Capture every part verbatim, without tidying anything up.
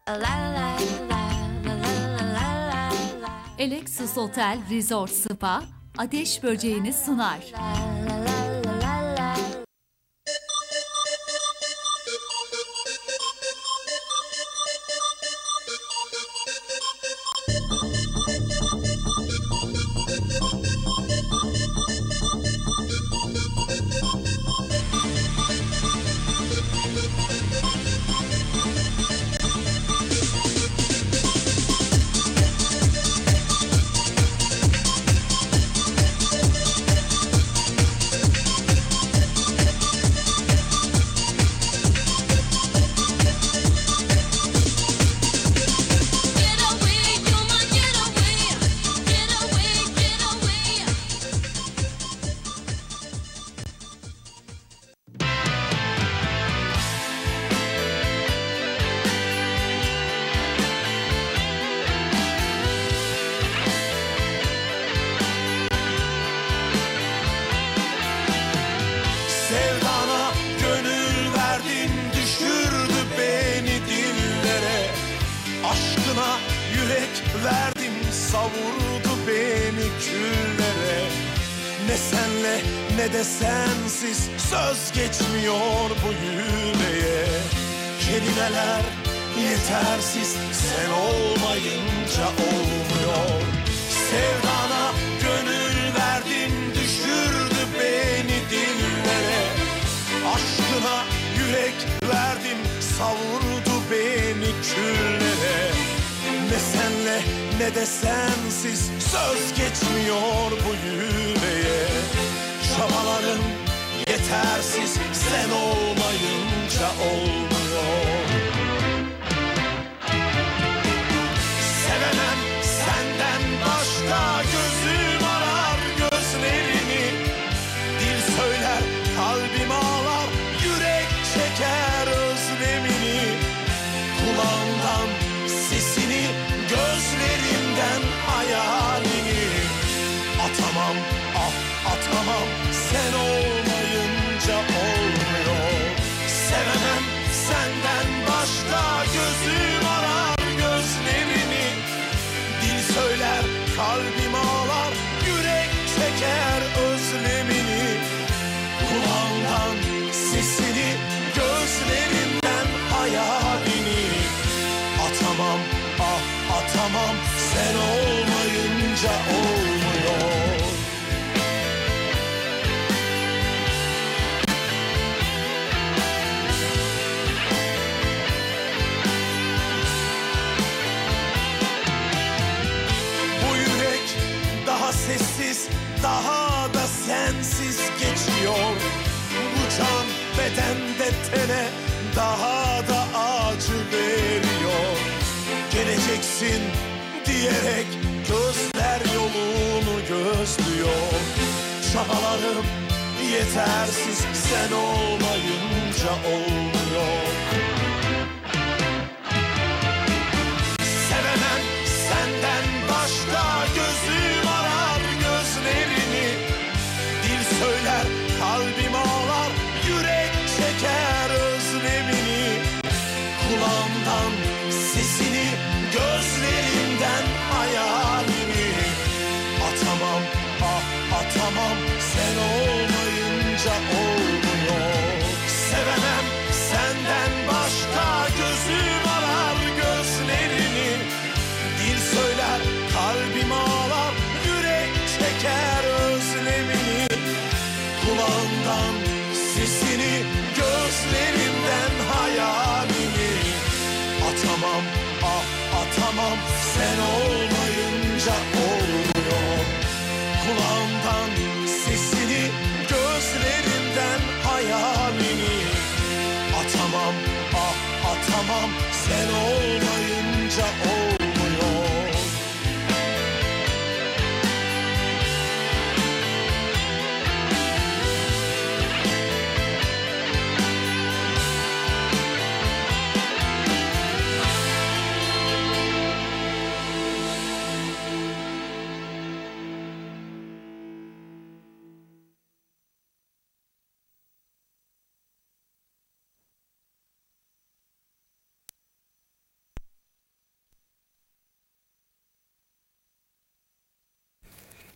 Alexis Otel Resort Spa ateş böceğini sunar.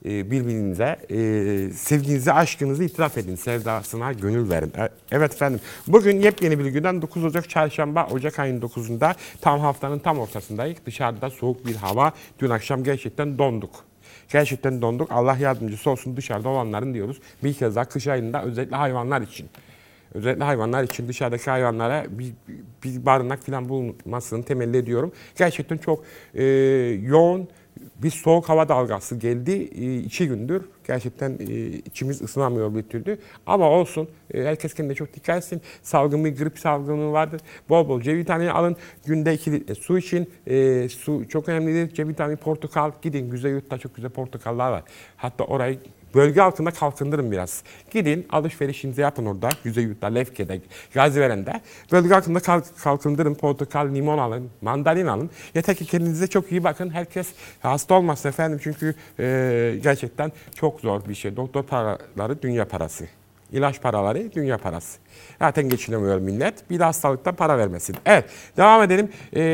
e, birbirinize e, sevginizi, aşkınızı itiraf edin. Sevdasına gönül verin. E, evet efendim. Bugün yepyeni bir günden dokuz Ocak Çarşamba, Ocak ayının dokuzunda tam haftanın tam ortasındayız. Dışarıda soğuk bir hava. Dün akşam gerçekten donduk. Gerçekten donduk. Allah yardımcısı olsun dışarıda olanların diyoruz. Bir kez daha kış ayında özellikle hayvanlar için. Özellikle hayvanlar için dışarıdaki hayvanlara bir, bir barınak falan bulunmasını temelli ediyorum. Gerçekten çok e, yoğun bir soğuk hava dalgası geldi. E, iki gündür. Gerçekten e, içimiz ısınamıyor bir türlü. Ama olsun. E, herkes kendine çok dikkat etsin. Salgın bir grip salgını vardır. Bol bol C vitamini alın. Günde iki litre su için. E, su çok önemlidir. C vitamini, portakal. Gidin Güzelyurt'ta çok güzel portakallar var. Hatta orayı bölge altında kalkındırın biraz. Gidin alışverişinizi yapın orada. Güzelyurt'ta, Lefke'de, Gaziveren'de. Bölge altında kalk, kalkındırın. Portakal, limon alın, mandalin alın. Yeter ki kendinize çok iyi bakın. Herkes hasta olmasın efendim. Çünkü e, gerçekten çok zor bir şey. Doktor paraları dünya parası. İlaç paraları dünya parası. Zaten geçinemiyor millet. Bir de hastalıktan para vermesin. Evet, devam edelim.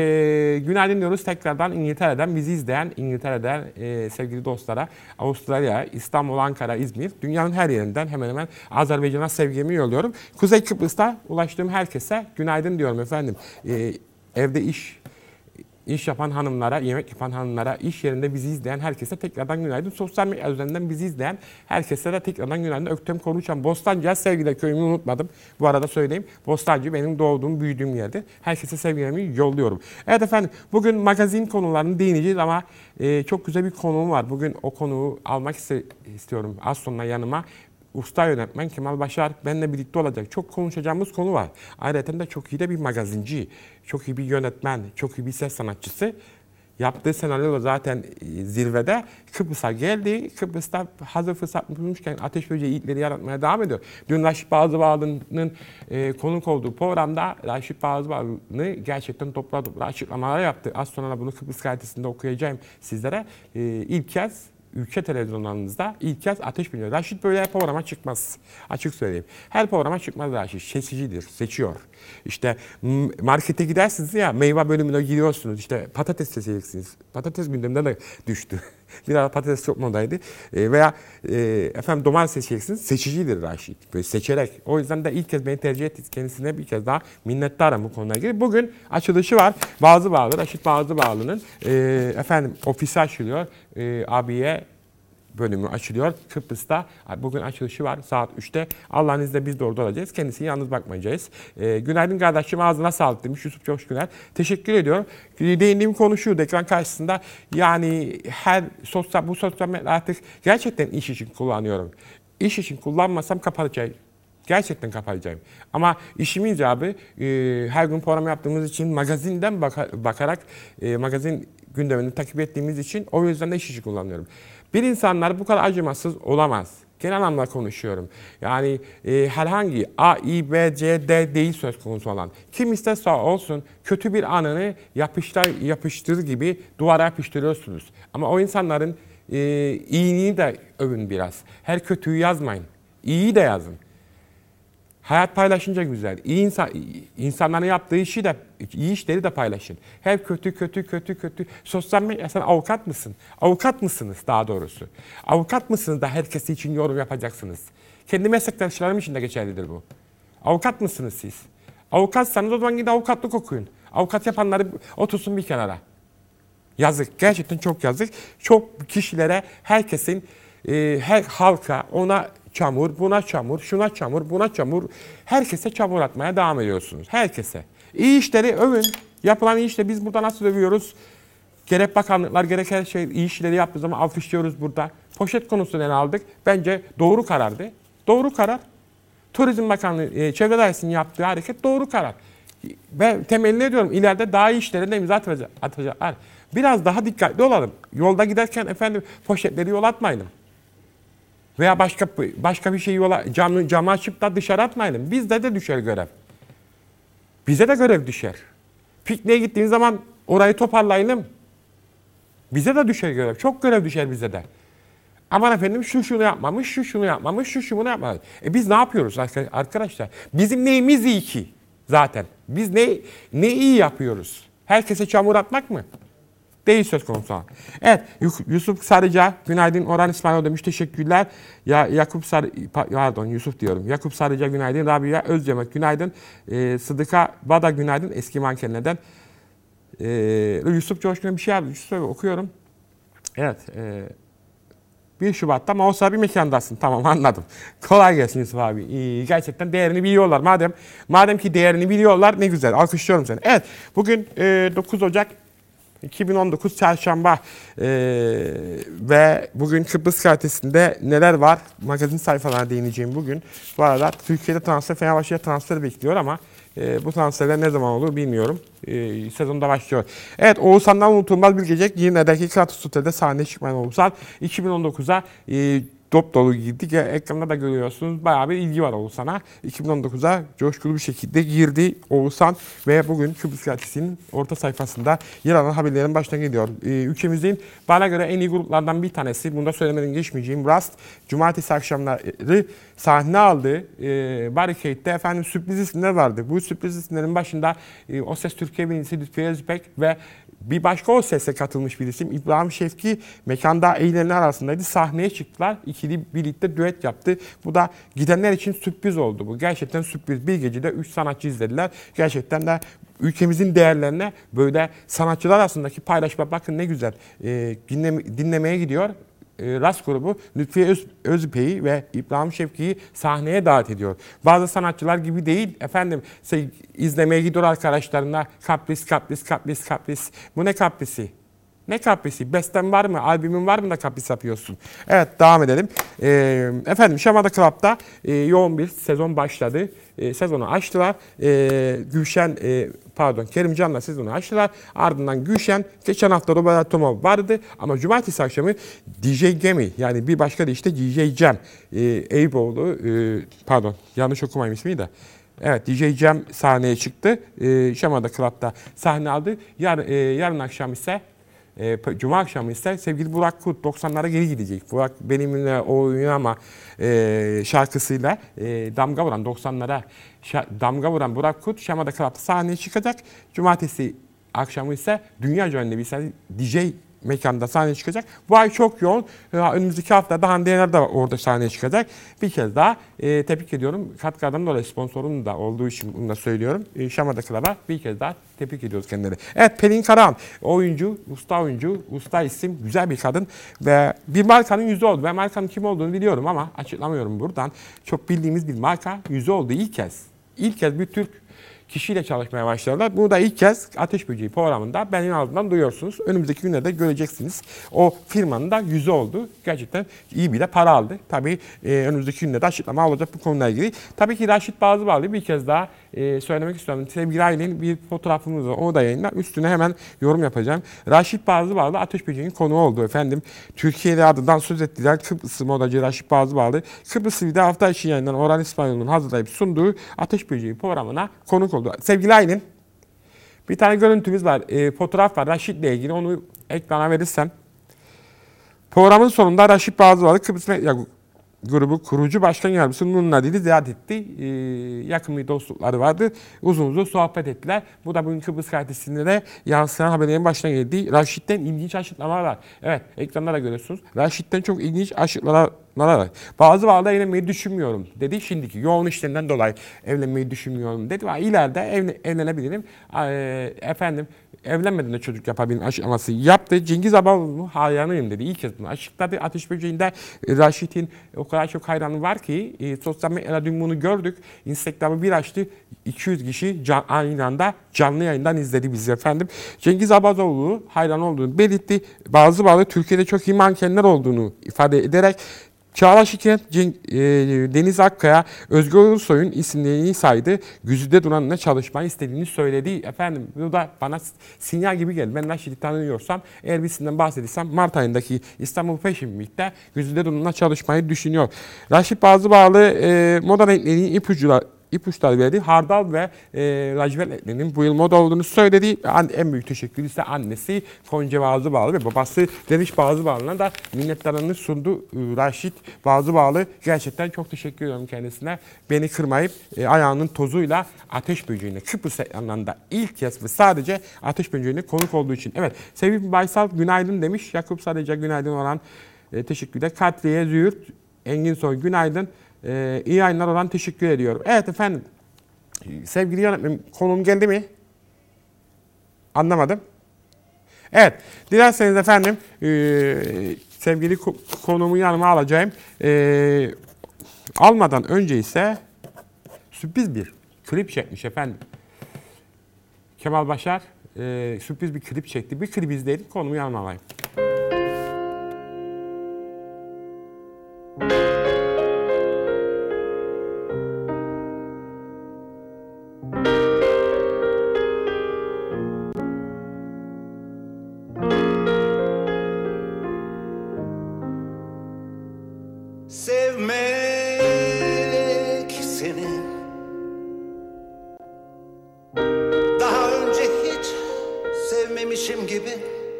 Ee, günaydın diyoruz tekrardan İngiltere'den bizi izleyen İngiltere'den e, sevgili dostlara, Avustralya, İstanbul, Ankara, İzmir, dünyanın her yerinden hemen hemen Azerbaycan'a sevgimi yolluyorum. Kuzey Kıbrıs'ta ulaştığım herkese günaydın diyorum efendim. Ee, evde iş İş yapan hanımlara, yemek yapan hanımlara, iş yerinde bizi izleyen herkese tekrardan günaydın. Sosyal medya üzerinden bizi izleyen herkese de tekrardan günaydın. Öktem Konuşan Bostancı'ya sevgiler, köyümü unutmadım. Bu arada söyleyeyim. Bostancı benim doğduğum, büyüdüğüm yerdir. Herkese sevgilerimi yolluyorum. Evet efendim, bugün magazin konularını değineceğiz ama e, çok güzel bir konuğum var. Bugün o konuğu almak istiyorum. Az sonra yanıma. Usta yönetmen Kemal Başar benimle birlikte olacak. Çok konuşacağımız konu var. Ayrıca de çok iyi de bir magazinci, çok iyi bir yönetmen, çok iyi bir ses sanatçısı. Yaptığı senaryo zaten zirvede. Kıbrıs'a geldi. Kıbrıs'ta hazır fırsat bulmuşken Ateş Böceği ilkleri yaratmaya devam ediyor. Dün Raşit Bağızıoğlu'nun e, konuk olduğu programda Raşit Bağızıoğlu'nu gerçekten topla topla açıklamalar yaptı. Az sonra da bunu Kıbrıs gazetesinde okuyacağım sizlere. E, ilk kez ülke televizyonlarınızda ilk kez Ateş Böceği. Raşit böyle her programa çıkmaz. Açık söyleyeyim. Her programa çıkmaz Raşit. Seçicidir. Seçiyor. İşte markete gidersiniz ya, meyve bölümüne giriyorsunuz. İşte patates seçeceksiniz. Patates gündemden de düştü. Bir ara patates çok modaydı. E, veya e, efendim domates seçeceksiniz. Seçicidir Raşit. Böyle seçerek. O yüzden de ilk kez beni tercih etti. Kendisine bir kez daha minnettarım bu konuya ilgili. Bugün açılışı var. Bazı Bağlı, Raşit Bağlıoğlu'nun e, efendim ofisi açılıyor. E, abiye bölümü açılıyor Kıbrıs'ta. Bugün açılışı var saat üçte. Allah'ın izniyle biz de orada olacağız. Kendisini yalnız bakmayacağız. Ee, günaydın kardeşim, ağzına sağlık demiş Yusuf Coşkuner. Teşekkür ediyorum. Değindiğim konu şu, ekran karşısında yani her sosyal, bu sosyal medya artık gerçekten iş için kullanıyorum. İş için kullanmasam kapatacağım. Gerçekten kapatacağım. Ama işimin icabı e, her gün program yaptığımız için magazinden baka, bakarak e, magazin gündemini takip ettiğimiz için o yüzden de iş için kullanıyorum. Bir insanlar bu kadar acımasız olamaz. Genel anlamda konuşuyorum. Yani e, herhangi A, İ, B, C, D değil söz konusu olan. Kim isterse olsun kötü bir anını yapıştır, yapıştır gibi duvara yapıştırıyorsunuz. Ama o insanların e, iyiliğini de övün biraz. Her kötüyü yazmayın. İyiyi de yazın. Hayat paylaşınca güzel. İyi insan, insanların yaptığı işi de, iyi işleri de paylaşın. Hep kötü, kötü, kötü, kötü. Sosyal medya, sen avukat mısın? Avukat mısınız daha doğrusu? Avukat mısınız da herkes için yorum yapacaksınız? Kendi meslektaşlarım için de geçerlidir bu. Avukat mısınız siz? Avukatsanız o zaman gidin avukatlık okuyun. Avukat yapanları otursun bir kenara. Yazık, gerçekten çok yazık. Çok kişilere, herkesin, e, her halka ona çamur, buna çamur, şuna çamur, buna çamur. Herkese çamur atmaya devam ediyorsunuz. Herkese. İyi işleri övün. Yapılan iyi işleri biz burada nasıl övüyoruz? Gerek bakanlıklar, gerek her şey iyi işleri yaptığı zaman alkışlıyoruz burada. Poşet konusunu ele aldık. Bence doğru karardı. Doğru karar. Turizm Bakanlığı, e, Çevre Dairesi'nin yaptığı hareket doğru karar. Ben temelini ediyorum. İleride daha iyi işlerine imza atacaklar. Biraz daha dikkatli olalım. Yolda giderken efendim poşetleri yol atmayalım. Veya başka başka bir şeyi yola, camı, camı açıp da dışarı atmayalım. Bizde de düşer görev. Bize de görev düşer. Pikniğe gittiğimiz zaman orayı toparlayalım. Bize de düşer görev. Çok görev düşer bize de. Aman efendim şu şunu yapmamış, şu şunu yapmamış, şu şunu yapmamış. E biz ne yapıyoruz arkadaşlar? Bizim neyimiz iyi ki zaten? Biz ne ne iyi yapıyoruz? Herkese çamur atmak mı? değil söz konusu. Evet, Yusuf Sarıca, günaydın. Orhan İsmail demiş, teşekkürler. Ya Yakup Sarı, pardon Yusuf diyorum. Yakup Sarıca günaydın. Rabia Özcemek günaydın. Ee, Sıdıka Bada günaydın. Eski mankenlerden. Ee, Yusuf Coşkun'a bir şey yazmış. Yusuf okuyorum. Evet. E, bir Şubat'ta Mausa bir mekandasın. Tamam, anladım. Kolay gelsin Yusuf abi. İyi, gerçekten değerini biliyorlar. Madem madem ki değerini biliyorlar, ne güzel. Alkışlıyorum seni. Evet, bugün e, dokuz Ocak iki bin on dokuz Çarşamba ee, ve bugün Kıbrıs gazetesinde neler var? Magazin sayfalarına değineceğim bugün. Bu arada Türkiye'de transfer, Fenerbahçe'ye transfer bekliyor ama e, bu transferler ne zaman olur bilmiyorum. E, sezonda başlıyor. Evet, Oğuzhan'dan unutulmaz bir gece. Yine dakika Kratos Otel'de sahneye çıkmayan Oğuzhan iki bin on dokuza e, dop dolu girdik. Ya, ekranda da görüyorsunuz. Bayağı bir ilgi var Oğuzhan'a. iki bin on dokuza coşkulu bir şekilde girdi Oğuzhan ve bugün Kıbrıs Gazetesi'nin orta sayfasında yer alan haberlerin başına geliyor. Ee, ülkemizin bana göre en iyi gruplardan bir tanesi. Bunu da söylemeden geçmeyeceğim. Rust, cumartesi akşamları sahne aldı. Ee, Barricade'de efendim sürpriz isimler vardı. Bu sürpriz isimlerin başında e, O Ses Türkiye birincisi Lütfi Özbek ve bir başka O Ses'e katılmış bir isim İbrahim Şevki mekanda eğlenenler arasındaydı. Sahneye çıktılar. İkili birlikte düet yaptı. Bu da gidenler için sürpriz oldu bu. Gerçekten sürpriz. Bir gecede üç sanatçı izlediler. Gerçekten de ülkemizin değerlerine böyle sanatçılar arasındaki paylaşma bakın ne güzel. Ee, dinleme, dinlemeye gidiyor. Rast grubu Lütfiye Öz, Özpey'i ve İbrahim Şevki'yi sahneye davet ediyor. Bazı sanatçılar gibi değil efendim şey, izlemeye gidiyor arkadaşlarına kapris kapris kapris kapris. Bu ne kaprisi? Ne kaprisi? Besten var mı? Albümün var mı da kapris yapıyorsun? Evet, devam edelim. Ee, efendim Şamada Club'da e, yoğun bir sezon başladı. E, sezonu açtılar. E, Gülşen e, pardon Kerimcan'la sezonu açtılar. Ardından Gülşen, geçen hafta Robert Tomov vardı ama cumartesi akşamı D J Gemi, yani bir başka da işte D J Cem e, Eyüboğlu e, pardon yanlış okumayayım ismi de. Evet, D J Cem sahneye çıktı. E, Şamada Club'da sahne aldı. Yar, e, yarın akşam ise E, Cuma akşamı ise sevgili Burak Kut doksanlara geri gidecek. Burak benimle oynama e, şarkısıyla e, damga vuran doksanlara damga vuran Burak Kut Şamada Club'da sahneye çıkacak. Cumartesi akşamı ise dünya ünlü bir D J mekanda sahneye çıkacak. Bu ay çok yoğun. Önümüzdeki haftada Hande Yener de orada sahneye çıkacak. Bir kez daha e, tebrik ediyorum. Katkıdan dolayı sponsorun da olduğu için bunu da söylüyorum. E, Şamada Club'a bir kez daha tebrik ediyoruz kendileri. Evet, Pelin Karahan oyuncu, usta oyuncu, usta isim, güzel bir kadın ve bir markanın yüzü oldu. Ben markanın kim olduğunu biliyorum ama açıklamıyorum buradan. Çok bildiğimiz bir marka yüzü oldu ilk kez. İlk kez bir Türk kişiyle çalışmaya başladılar. Bunu da ilk kez Ateş Böceği programında benim ağzımdan duyuyorsunuz. Önümüzdeki günlerde göreceksiniz. O firmanın da yüzü oldu. Gerçekten iyi bir de para aldı. Tabii e, önümüzdeki günlerde açıklama olacak bu konuyla ilgili. Tabii ki Raşit Bazıbağlı bir kez daha e, söylemek istiyorum. Sevgili ailenin bir fotoğrafımız var. Onu da yayınlar. Üstüne hemen yorum yapacağım. Raşit Bazıbağlı Ateş Böceği'nin konuğu oldu efendim. Türkiye'de adından söz ettiler. Kıbrıslı modacı Raşit Bazıbağlı. Kıbrıslı bir hafta içi yayınlanan Orhan İsmail'in hazırlayıp sunduğu Ateş Böceği programına konuk oldu. Sevgili Aylin, bir tane görüntümüz var, e, fotoğraf var Raşit'le ilgili, onu ekrana verirsem. Programın sonunda Raşit Bazıbağlı Kıbrıs Medya Grubu kurucu başkan yardımcısı Nur'un adıyla ziyaret etti. E, yakın bir dostlukları vardı. Uzun uzun sohbet ettiler. Bu da bugün Kıbrıs Gazetesi'nde de yansıyan haberlerin başına geldi. Raşit'ten ilginç açıklamalar var. Evet, ekranda da görüyorsunuz. Raşit'ten çok ilginç açıklamalar var. Bazı bağda evlenmeyi düşünmüyorum dedi. Şimdiki yoğun işlerinden dolayı evlenmeyi düşünmüyorum dedi. Ve ileride evlen, evlenebilirim. E, efendim evlenmeden de çocuk yapabilirim açıklaması yaptı. Cengiz Abalı'nın hayranıyım dedi. İlk kez bunu açıkladı. Ateş Böceği'nde Raşit'in o kadar çok hayranı var ki e, sosyal medyada dün bunu gördük. Instagram'ı bir açtı. iki yüz kişi can, aynı anda canlı yayından izledi bizi efendim. Cengiz Abazoğlu hayran olduğunu belirtti. Bazı bağlı Türkiye'de çok iyi mankenler olduğunu ifade ederek Çağdaş İkent, e, Deniz Akkaya, Özgür Ulusoy'un isimlerini saydı. Güzide Duran'la çalışmayı istediğini söyledi. Efendim bu da bana sinyal gibi geldi. Ben Raşit'i tanıyorsam, eğer birisinden bahsediysem Mart ayındaki İstanbul Fashion Week'te Güzide Duran'la çalışmayı düşünüyor. Raşit Bazıbağlı e, moda renklerinin ipucular ipuçları verdi. Hardal ve e, lacivert etlerinin bu yıl moda olduğunu söyledi. An, en büyük teşekkür ise annesi Gonca Bazıbağlı ve babası Deniz Bazıbağlı'na da minnettarlığını sundu. E, Raşit Bazıbağlı, gerçekten çok teşekkür ediyorum kendisine. Beni kırmayıp e, ayağının tozuyla ateş böceğine Kıbrıs ekranlarında ilk kez ve sadece ateş böceğine konuk olduğu için. Evet, Sevim Baysal günaydın demiş. Yakup sadece günaydın olan e, teşekkürler. Katriye Züğürt, Engin Soy günaydın. Ee, iyi yayınlar olan teşekkür ediyorum. Evet efendim, sevgili yönetmenim, konum geldi mi? Anlamadım. Evet, dilerseniz efendim e, sevgili konumu yanıma alacağım. E, almadan önce ise sürpriz bir klip çekmiş efendim. Kemal Başar e, sürpriz bir klip çekti. Bir klip izleyelim, konumu yanıma alayım. Sevmek seni daha önce hiç sevmemişim gibi,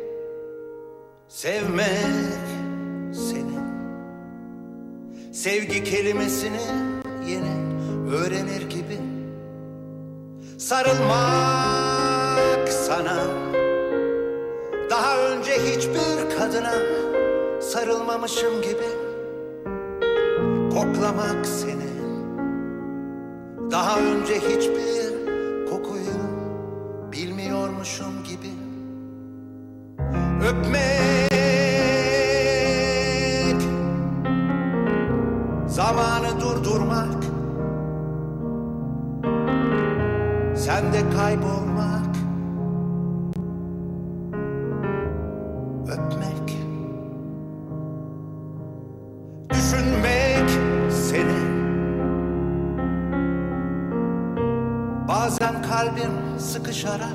sevmek seni, sevgi kelimesini yeni öğrenir gibi, sarılmak sana daha önce hiçbir kadına sarılmamışım gibi, koklamak seni daha önce hiçbir kokuyu bilmiyormuşum gibi, öpmek zamanı durdurmak, sende kaybolmak, öpmek, düşünmek seni, bazen kalbim sıkışarak,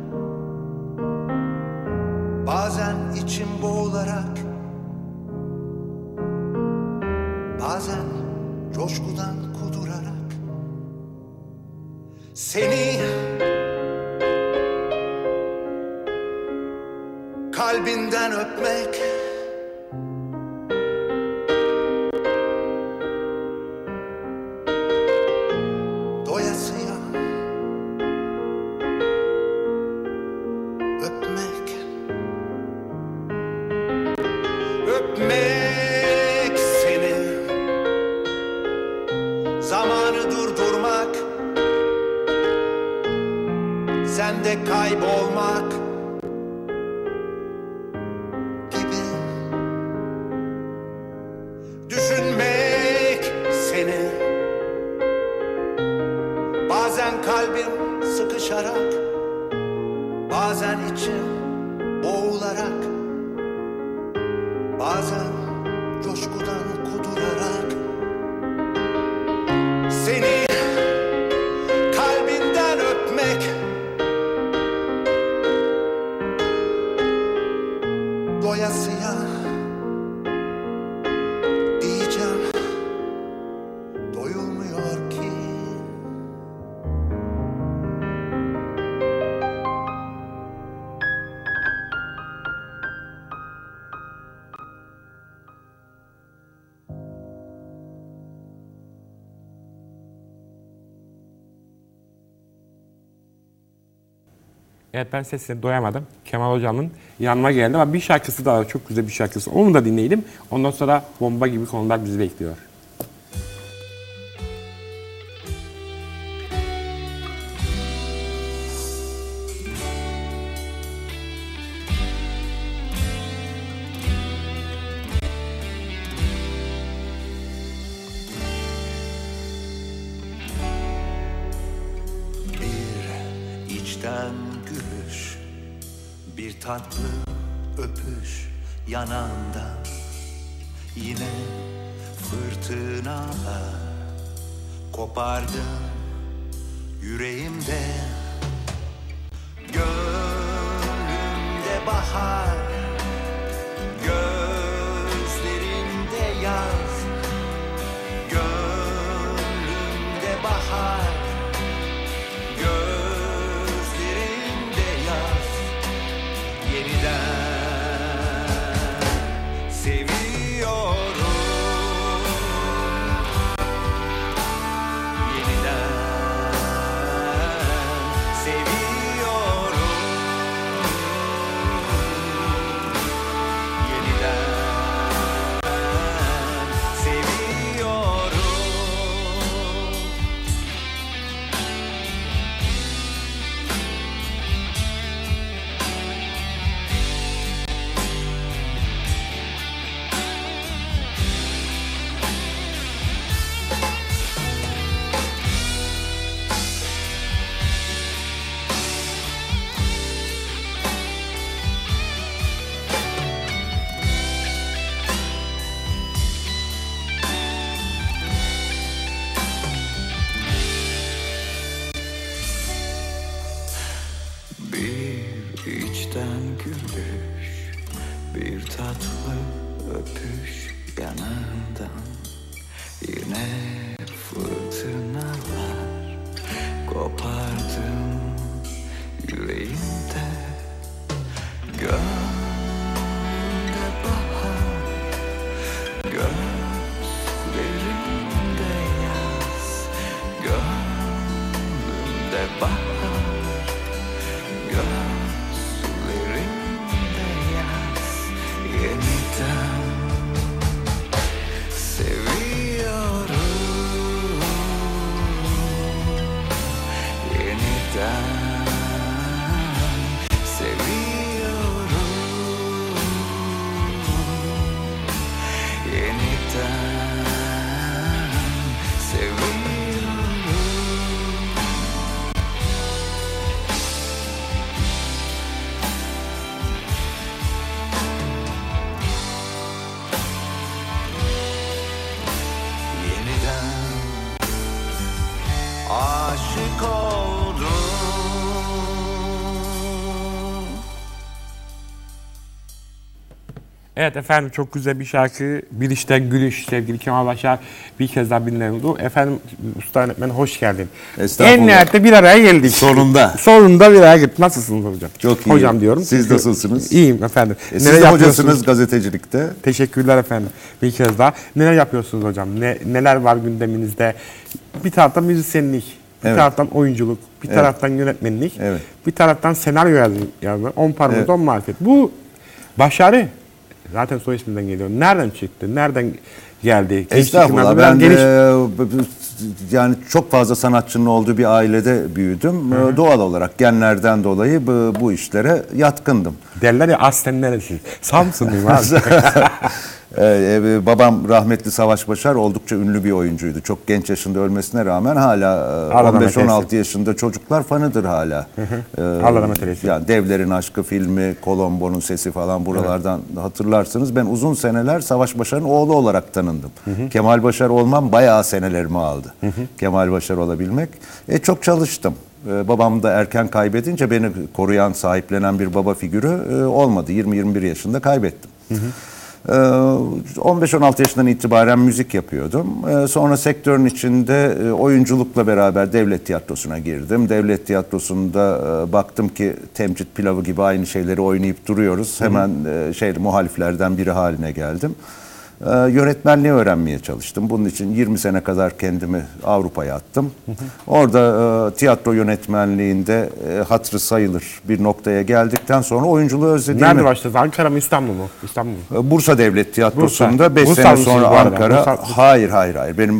bazen içim boğularak, bazen coşkudan kudurarak, seni kalbinden öpmek, doyasıya öpmek, öpmek seni, zamanı durdurmak, sende kaybolmak gibi, düşünmek seni, bazen kalbim sıkışarak, bazen içim boğularak, bazen coşkudan kudurarak, seni kalbinden öpmek, doyasıya diyeceğim, doyulmuyor ki. Evet, ben sesine doyamadım. Kemal Hocam'ın yanıma geldi ama bir şarkısı daha, çok güzel bir şarkısı. Onu da dinleyelim. Ondan sonra bomba gibi konular bizi bekliyor. Bir içten gülüş, bir tatlı öpüş yanağında, yine fırtınalar kopardı yüreğimde, gönlümde bahar, gözlerinde yaz, gönlümde bahar, içten gülüş, bir tatlı öpüş yanından. Yine fırtınalar kopardım yüreğimde. Gönlümde bahar, gözlerimde yaz. Gönlümde bahar, gözlerimde yaz. Yeniden seviyorum, yeniden seviyorum, yeniden seviyorum. Yeniden aşık oldum. Evet efendim, çok güzel bir şarkı. Bir işten gülüş, sevgili Kemal Başar bir kez daha dinlendi. Efendim usta öğretmen hoş geldin. Estağfurullah. En nihayette bir araya geldik. Sonunda. Sonunda bir araya geldik. Nasılsınız hocam? Çok iyi. Hocam diyorum. Siz Çünkü nasılsınız? İyiyim efendim. E, siz Neler de yapıyorsunuz? hocasınız gazetecilikte. Teşekkürler efendim. Bir kez daha. Neler yapıyorsunuz hocam? Ne, neler var gündeminizde? Bir taraftan müzisyenlik, bir Evet. taraftan oyunculuk, bir Evet. taraftan yönetmenlik, Evet. bir taraftan senaryo yazma. yazma. On parmağında Evet. on marifet. Bu başarı. Zaten soy isminden geliyor. Nereden çıktı? Nereden geldi? Gençlik Estağfurullah. yıllarda Ben biraz geniş- e, yani çok fazla sanatçının olduğu bir ailede büyüdüm. E, Doğal olarak genlerden dolayı bu, bu işlere yatkındım. derler ya aslen neresi? Samsunluyum abi. Ee, e, babam rahmetli Savaş Başar oldukça ünlü bir oyuncuydu. Çok genç yaşında ölmesine rağmen hala e, Allah on beş rahmet on altı eylesin. yaşında çocuklar fanıdır hala. Ee, Allah rahmet eylesin. Yani Devlerin Aşkı filmi, Colombo'nun Sesi falan buralardan hatırlarsınız. Ben uzun seneler Savaş Başar'ın oğlu olarak tanındım. Kemal Başar olmam bayağı senelerimi aldı. Kemal Başar olabilmek. E, çok çalıştım. Ee, babam da erken kaybedince beni koruyan, sahiplenen bir baba figürü e, olmadı. yirmi yirmi bir yaşında kaybettim. Ee, on beş on altı yaşından itibaren müzik yapıyordum. Ee, Sonra sektörün içinde e, oyunculukla beraber devlet tiyatrosuna girdim. Devlet tiyatrosunda e, baktım ki Temcit Pilavı gibi aynı şeyleri oynayıp duruyoruz. Hemen e, şey muhaliflerden biri haline geldim. Ee, Yönetmenliği öğrenmeye çalıştım. Bunun için yirmi sene kadar kendimi Avrupa'ya attım. Orada e, tiyatro yönetmenliğinde e, hatırı sayılır bir noktaya geldikten sonra oyunculuğu özlediğimi... Nerede başladınız? Ankara mı İstanbul mu? İstanbul mu? Bursa Devlet Tiyatrosu'nda Bursa. beş Bursa sene mısınız sonra bu arada? Ankara. Bursa- Hayır hayır hayır. Benim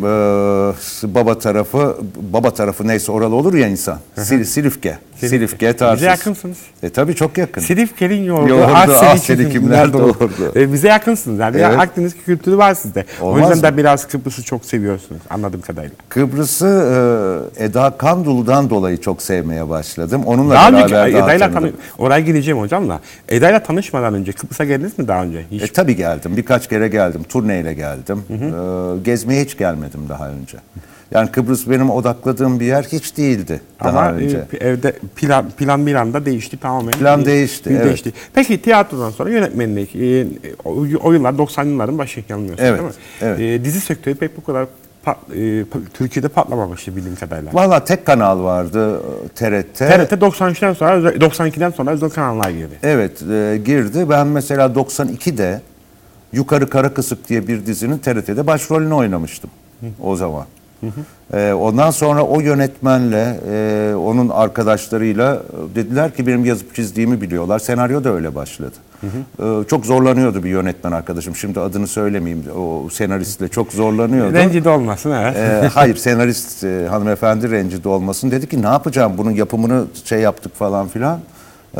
e, baba tarafı baba tarafı neyse oralı olur ya insan. Sil, Silifke. Silifke Tarsus. Bize yakınsınız. E tabii çok yakın. Silifke'nin yoğurdu, Yoğurdu, Asya'daki Asya'daki kimler doğurdu. E, bize yakınsınız. Yani Evet. Akdeniz kültürü var sizde. Olmaz o yüzden mı? de biraz Kıbrıs'ı çok seviyorsunuz anladığım kadarıyla. Kıbrıs'ı e, Eda Kandulu'dan dolayı çok sevmeye başladım. Onunla Daha beraber önce daha Eda'yla tanıdım. tanı oraya gideceğim hocam da. Eda'yla tanışmadan önce Kıbrıs'a geldiniz mi daha önce? Hiç. E tabii geldim. Birkaç kere geldim. Turneyle geldim. E, gezmeye hiç gelmedim daha önce. Yani Kıbrıs benim odakladığım bir yer hiç değildi daha Ama önce. e, evde plan plan bir anda değişti tamamen. Plan E, değişti, bir evet. değişti. Peki tiyatrodan sonra yönetmenlik. E, o, o yıllar doksanlı yılların başı yanılmıyorsun Evet, değil mi? evet. E, dizi sektörü pek bu kadar pat, e, pa- Türkiye'de patlamamıştı bildiğim kadarıyla. Valla tek kanal vardı T R T. T R T doksan üçten sonra özel- doksan ikiden sonra özel kanallar girdi. Evet e, girdi. Ben mesela doksan ikide Yukarı Kara Kısık diye bir dizinin T R T'de başrolünü oynamıştım o zaman. E, ondan sonra o yönetmenle, e, onun arkadaşlarıyla e, dediler ki benim yazıp çizdiğimi biliyorlar. Senaryo da öyle başladı. E, çok zorlanıyordu bir yönetmen arkadaşım. Şimdi adını söylemeyeyim. O senaristle çok zorlanıyordu. Rencide olmasın evet. Ee, hayır senarist e, hanımefendi rencide olmasın. Dedi ki ne yapacağım bunun yapımını şey yaptık falan filan. Ee,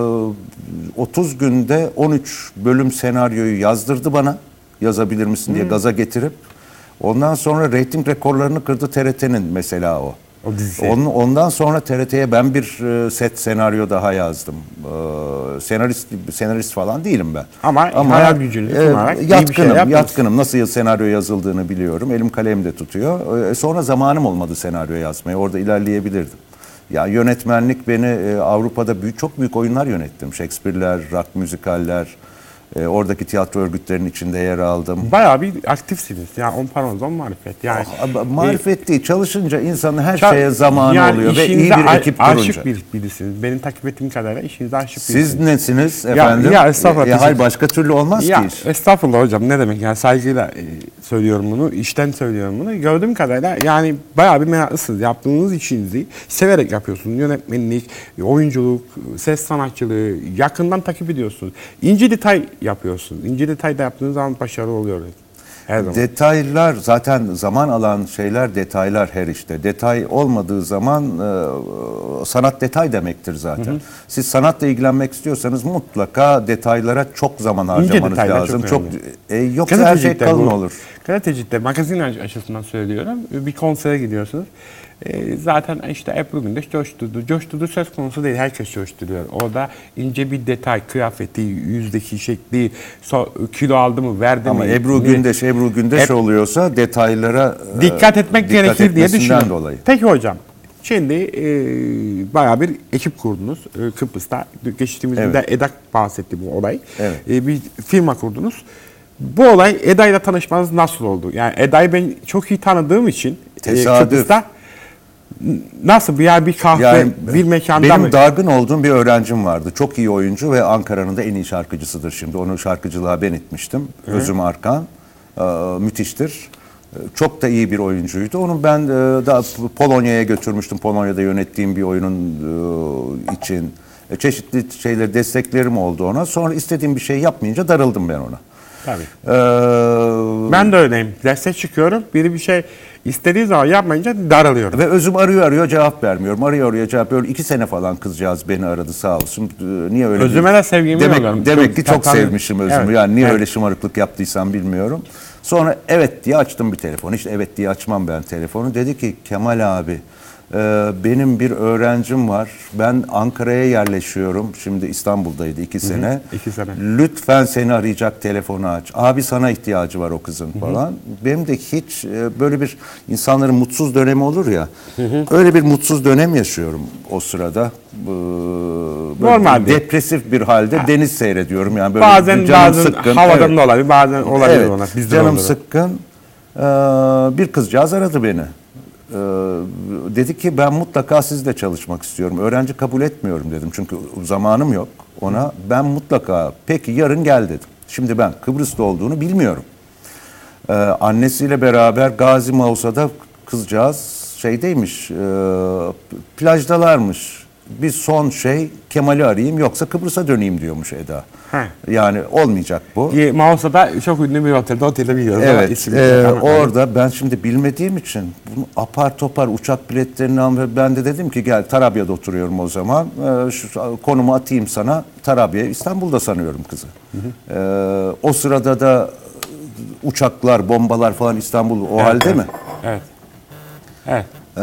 otuz günde on üç bölüm senaryoyu yazdırdı bana. Yazabilir misin diye gaza getirip. Ondan sonra reyting rekorlarını kırdı T R T'nin mesela o. O dizisi. Onun, ondan sonra T R T'ye ben bir e, set senaryo daha yazdım. Ee, senarist senarist falan değilim ben. Ama hayal gücünüzü kullanarak iyi bir şey yatkınım, yaptınız. yatkınım. Nasıl senaryo yazıldığını biliyorum. Elim kalemde tutuyor. Ee, sonra zamanım olmadı senaryo yazmaya. Orada ilerleyebilirdim. Ya yönetmenlik beni e, Avrupa'da büyük, çok büyük oyunlar yönettim. Shakespeare'ler, rock müzikaller, e, oradaki tiyatro örgütlerinin içinde yer aldım. Bayağı bir aktifsiniz. Yani on paranız on marifet. Yani Ah, marifet değil, çalışınca insanın her Ça- şeye zamanı yani oluyor ve iyi işinize bir a- ekip kurunca. aşık bir birisiniz. Benim takip ettiğim kadarıyla işinize aşık Siz birisiniz. nesiniz efendim? ya estağfurullah, Ya, hayır, teşekkür- başka türlü olmaz Ya ki iş. estağfurullah hocam, ne demek yani, saygıyla e, söylüyorum bunu, işten söylüyorum bunu. Gördüğüm kadarıyla yani bayağı bir meraklısınız. Yaptığınız işinizi severek yapıyorsunuz. Yönetmenlik, oyunculuk, ses sanatçılığı yakından takip ediyorsunuz. İnce detay yapıyorsunuz. İnce detayda yaptığınız zaman başarılı oluyoruz. Her zaman. Detaylar zaten zaman alan şeyler, detaylar her işte. Detay olmadığı zaman e, sanat detay demektir zaten. Hı hı. Siz sanatla ilgilenmek istiyorsanız mutlaka detaylara çok zaman harcamanız detaylar lazım. çok Çok, önemli. e, yoksa her şey Gazetecilikte kalın bu- olur. Gazetecilikte, magazin açısından söylüyorum. Bir konsere gidiyorsunuz. E, zaten işte Ebru Gündeş coşturdu. Coşturdu söz konusu değil. Herkes coşturuyor. Orada ince bir detay, kıyafeti, yüzdeki şekli, so- kilo aldı mı, verdi Ama mi? Ebru ne- Gündeş, Ebru Gündeş Hep- dıkkat detaylara e, Dikkat etmek dikkat gerekir diye etmesinden düşünüyorum. dolayı. Peki hocam, şimdi e, bayağı bir ekip kurdunuz e, Kıbrıs'ta. Geçtiğimiz Evet. günde Eda bahsetti bu olay. Evet. E, bir firma kurdunuz. Bu olay, Eda ile tanışmanız nasıl oldu? Yani Eda'yı ben çok iyi tanıdığım için e, Tesadüf. Kıbrıs'ta n- nasıl bir yer, bir kahve, Yani bir mekanda benim mı? dargın olduğum bir öğrencim vardı. Çok iyi oyuncu ve Ankara'nın da en iyi şarkıcısıdır şimdi. Onu şarkıcılığa ben itmiştim. Özüm Arkan. Ee, müthiştir. Ee, Çok da iyi bir oyuncuydu. Onu ben e, da Polonya'ya götürmüştüm. Polonya'da yönettiğim bir oyunun e, için. E, çeşitli şeyleri, desteklerim oldu ona. Sonra istediğim bir şey yapmayınca darıldım ben ona. Tabii. Ee, Ben de öyleyim. Derse çıkıyorum. Biri bir şey istediği zaman yapmayınca daralıyorum. Ve Özüm arıyor arıyor cevap vermiyorum. Arıyor arıyor cevap veriyor. İki sene falan kızcağız beni aradı sağ olsun. Ee, Niye öyle? Özüm'e bir- de sevgimi demek, yolluyorum. Demek Çok ki çok tatlı- sevmişim Özüm'ü. Evet, Yani niye evet. öyle şımarıklık yaptıysam bilmiyorum. Sonra evet diye açtım bir telefonu. İşte evet diye açmam ben telefonu. Dedi ki Kemal abi e, benim bir öğrencim var. Ben Ankara'ya yerleşiyorum. Şimdi İstanbul'daydı iki sene. iki sene. Lütfen seni arayacak, telefonu aç. Abi sana ihtiyacı var o kızın falan. Benim de hiç e, böyle bir insanların mutsuz dönemi olur ya. Öyle bir mutsuz dönem yaşıyorum o sırada. Ee, böyle Normal değil. depresif bir halde deniz seyrediyorum. Yani böyle Bazen canım bazen sıkkın. havadan Evet. da olabilir, bazen olabilir Evet, ona. Bizde canım olur. sıkkın. Ee, bir kızcağız aradı beni. Ee, dedi ki ben mutlaka sizle çalışmak istiyorum. Öğrenci kabul etmiyorum dedim. Çünkü zamanım yok ona. Ben mutlaka peki yarın gel dedim. Şimdi ben Kıbrıs'ta olduğunu bilmiyorum. Ee, annesiyle beraber Gazi Mausa'da kızcağız şeydeymiş, e, plajdalarmış. Bir son şey Kemal'i arayayım yoksa Kıbrıs'a döneyim diyormuş Eda. He. Yani olmayacak bu. Diye Mausa'da çok ünlü bir otelde, otelde biliyoruz ama Evet, ismini e, çıkarmak- orada ben şimdi bilmediğim için bunu apar topar uçak biletlerini al ve ben de dedim ki gel Tarabya'da oturuyorum o zaman. E, şu konumu atayım sana. Tarabya, İstanbul'da sanıyorum kızı. E, o sırada da uçaklar, bombalar falan İstanbul o Evet, halde evet. mi? Evet. Evet. Ee,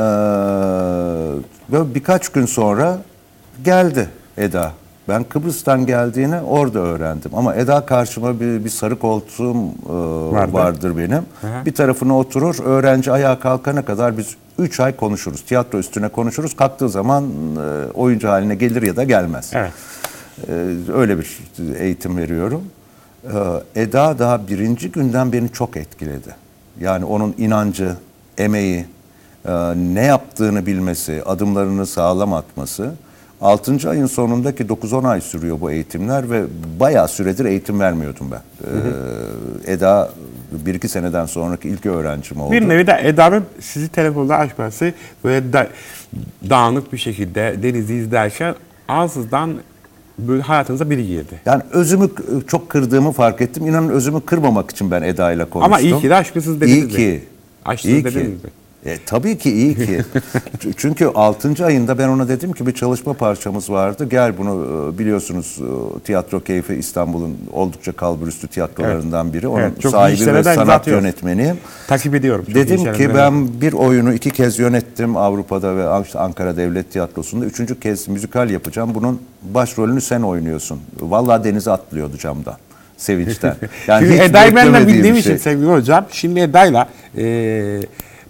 böyle birkaç gün sonra geldi Eda. Ben Kıbrıs'tan geldiğini orada öğrendim. Ama Eda karşıma bir, bir sarı koltuğum e, Vardı. vardır benim. hı. Bir tarafına oturur, öğrenci ayağa kalkana kadar biz üç ay konuşuruz. Tiyatro üstüne konuşuruz. Kalktığı zaman e, oyuncu haline gelir ya da gelmez. Evet. Ee, öyle bir eğitim veriyorum. Ee, Eda daha birinci günden beni çok etkiledi. Yani onun inancı, emeği, e, ne yaptığını bilmesi, adımlarını sağlam atması. Altıncı ayın sonundaki dokuz on ay sürüyor bu eğitimler ve bayağı süredir eğitim vermiyordum ben. Ee, Eda bir iki seneden sonraki ilk öğrencim oldu. Bir nevi de Eda'nın sizi telefonda açması, böyle da, dağınık bir şekilde denizi izlerken ansızdan böyle hayatınıza biri girdi. Yani özümü k- çok kırdığımı fark ettim. İnanın özümü kırmamak için ben Eda ile konuştum. Ama iyi ki de aşkısız dediniz İyi mi? ki. Aşksız iyi dediniz ki. mi? E, tabii ki iyi ki. Ç- Çünkü altıncı ayında ben ona dedim ki bir çalışma parçamız vardı. Gel bunu e, biliyorsunuz e, Tiyatro Keyfi İstanbul'un oldukça kalburüstü tiyatrolarından biri. Onun Evet, çok iyi sahibi ve işlerden imza sanat atıyor. yönetmeniyim. Takip ediyorum. Çok iyi Dedim işler ki ederim. ben bir oyunu iki kez yönettim Avrupa'da ve An- Ankara Devlet Tiyatrosu'nda. Üçüncü kez müzikal yapacağım. Bunun başrolünü sen oynuyorsun. Vallahi denize atlıyordu camdan. Sevinçten. Yani Şimdi hiç Eda'yı ben de beklemediğim bildiğim bir için şey. sevgili hocam, şimdi Eda'yla e,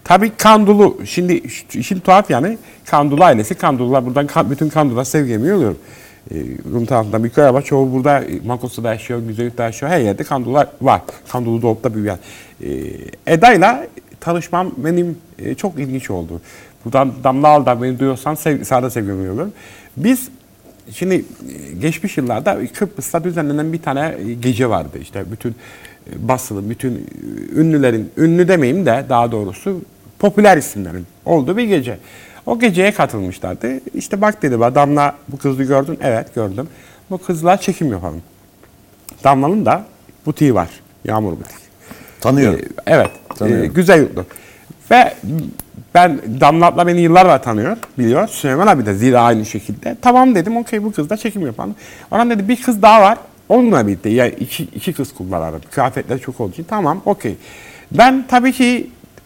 Tabii Kandulu, şimdi işin tuhaf yani Kandulu ailesi, Kandulular buradan bütün Kandulular sevgimi yolluyorum. Ee, Rum tarafından bir köy ama çoğu burada Makos'ta yaşıyor, Güzellik'te yaşıyor, her yerde Kandulular var. Kandulu doğup da büyüyen. Ee, Eda'yla tanışmam benim e, çok ilginç oldu. Buradan Damla Alda beni duyuyorsan sev, sağda sevgimi yolluyorum. Biz şimdi geçmiş yıllarda Kıbrıs'ta düzenlenen bir tane gece vardı. İşte bütün basılı, bütün ünlülerin, ünlü demeyeyim de daha doğrusu popüler isimlerin olduğu bir gece. O geceye katılmışlardı. İşte bak dedi bana, Damla bu kızı gördün. Evet gördüm. Bu kızla çekim yapalım. Damla'nın da butiği var. Yağmur butik. Tanıyorum. Ee, evet. Tanıyorum. E, güzel yurtlu. Ve ben Damla abla beni yıllarla tanıyor, biliyor. Süleyman abi de zira aynı şekilde. Tamam dedim, okey bu kızla çekim yapalım. Oradan dedi bir kız daha var. Onunla birlikte yani iki, iki kız kullanalım. Kıyafetler çok olduğu için tamam okey. Ben tabii ki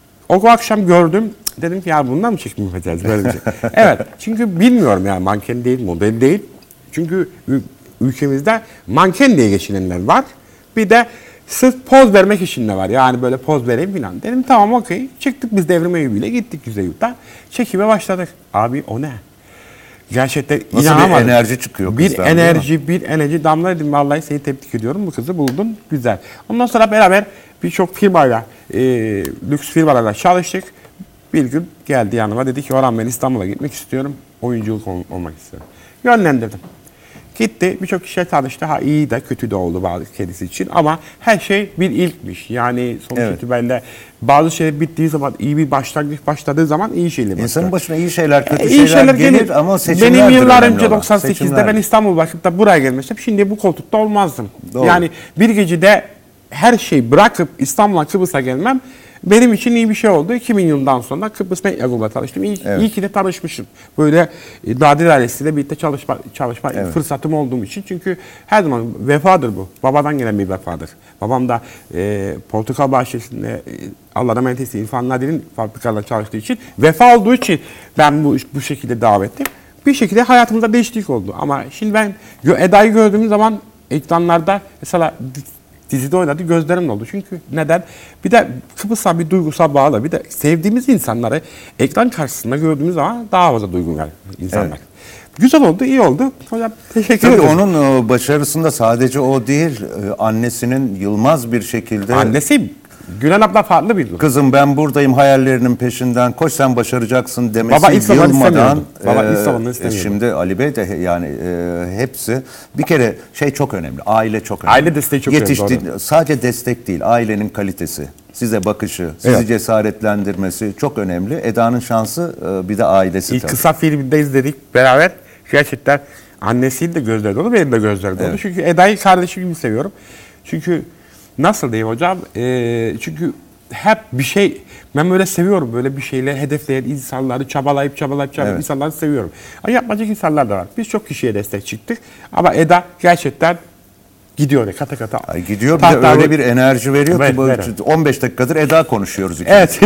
o akşam gördüm. Dedim ki ya bundan mı çekim yapacağız böyle bir şey? Evet. Çünkü bilmiyorum yani manken değil, model değil. Çünkü ülkemizde manken diye geçinenler var. Bir de sırf poz vermek için de var. Yani böyle poz vereyim falan. Dedim tamam okey. Çıktık biz Devrim Eyüp'üyle gittik Güzeyurt'ta. Çekime başladık. Abi o ne? Gerçekten nasıl inanamadım. bir enerji çıkıyor Bir kızdan, enerji, bir enerji. Damla dedim vallahi seni tebrik ediyorum. Bu kızı buldun. Güzel. Ondan sonra beraber birçok firmayla, e, lüks firmalarla çalıştık. Bir gün geldi yanıma. Dedi ki Orhan ben İstanbul'a gitmek istiyorum. Oyunculuk ol- olmak istiyorum. Yönlendirdim. Gitti. Birçok kişiyle tanıştı. Ha iyi de kötü de oldu bazı kendisi için. Ama her şey bir ilkmiş. Yani sonuç Evet. itibariyle bazı şeyler bittiği zaman, iyi bir başlangıç başladığı zaman iyi şeyler başlar. İnsanın başına iyi şeyler, kötü E, şeyler, iyi şeyler gelir, gelir. ama seçimlerdir Benim yıllar önemli önce olan. doksan sekizde Seçimler. ben İstanbul bakıp da buraya gelmiştim. Şimdi bu koltukta olmazdım. Doğru. Yani bir gecede her şeyi bırakıp İstanbul'a, Kıbrıs'a gelmem benim için iyi bir şey oldu. iki bin yılından sonra Kıbrıs Medyagol'da tanıştım. İyi, Evet. iyi ki de tanışmışım. Böyle e, Dadil ailesiyle birlikte çalışma, çalışma Evet. fırsatım olduğum için. Çünkü her zaman vefadır bu. Babadan gelen bir vefadır. Babam da e, Portakal Bahçesi'nde e, Allah rahmet eylesin İrfan Nadir'in fabrikalarında çalıştığı için, vefa olduğu için ben bu bu şekilde devam ettim. Bir şekilde hayatımızda değişiklik oldu. Ama şimdi ben Eda'yı gördüğüm zaman ekranlarda mesela dizide oynadı, gözlerim oldu. Çünkü neden? Bir de Kıbrıs'a bir duygusal bağla, bir de sevdiğimiz insanları ekran karşısında gördüğümüz zaman daha fazla duygu var insanlar. Evet. Güzel oldu, iyi oldu. Hocam teşekkür Tabii ederim. onun e, başarısında sadece o değil, e, annesinin yılmaz bir şekilde Annesi Gülen abla farklı bir durum. kızım ben buradayım hayallerinin peşinden koş sen başaracaksın demesi Baba ilk zaman yılmadan istemiyordu. Baba ilk e, zaman istemiyordu. şimdi Ali Bey de he- yani e, hepsi bir kere şey çok önemli, aile çok önemli. Aile desteği çok önemli, Yetişti- Sadece destek değil, ailenin kalitesi, size bakışı, sizi Evet. cesaretlendirmesi çok önemli. Eda'nın şansı e, bir de ailesi İlk tabii. kısa filmde izledik beraber. Gerçekten annesiyle de gözleri dolu, benim de gözleri dolu. Evet. Çünkü Eda'yı kardeşim gibi seviyorum. Çünkü nasıl diyeyim hocam? Ee, çünkü hep bir şey, ben böyle seviyorum böyle bir şeyle hedefleyen insanları, çabalayıp çabalayıp çabalayıp Evet. insanları seviyorum. Ama yapmacık insanlar da var. Biz çok kişiye destek çıktık. Ama Eda gerçekten gidiyor kata kata. Ay gidiyor bir de Tahta- öyle bir enerji veriyor Evet, ki bu evet. on beş dakikadır Eda konuşuyoruz. ikimiz. Evet.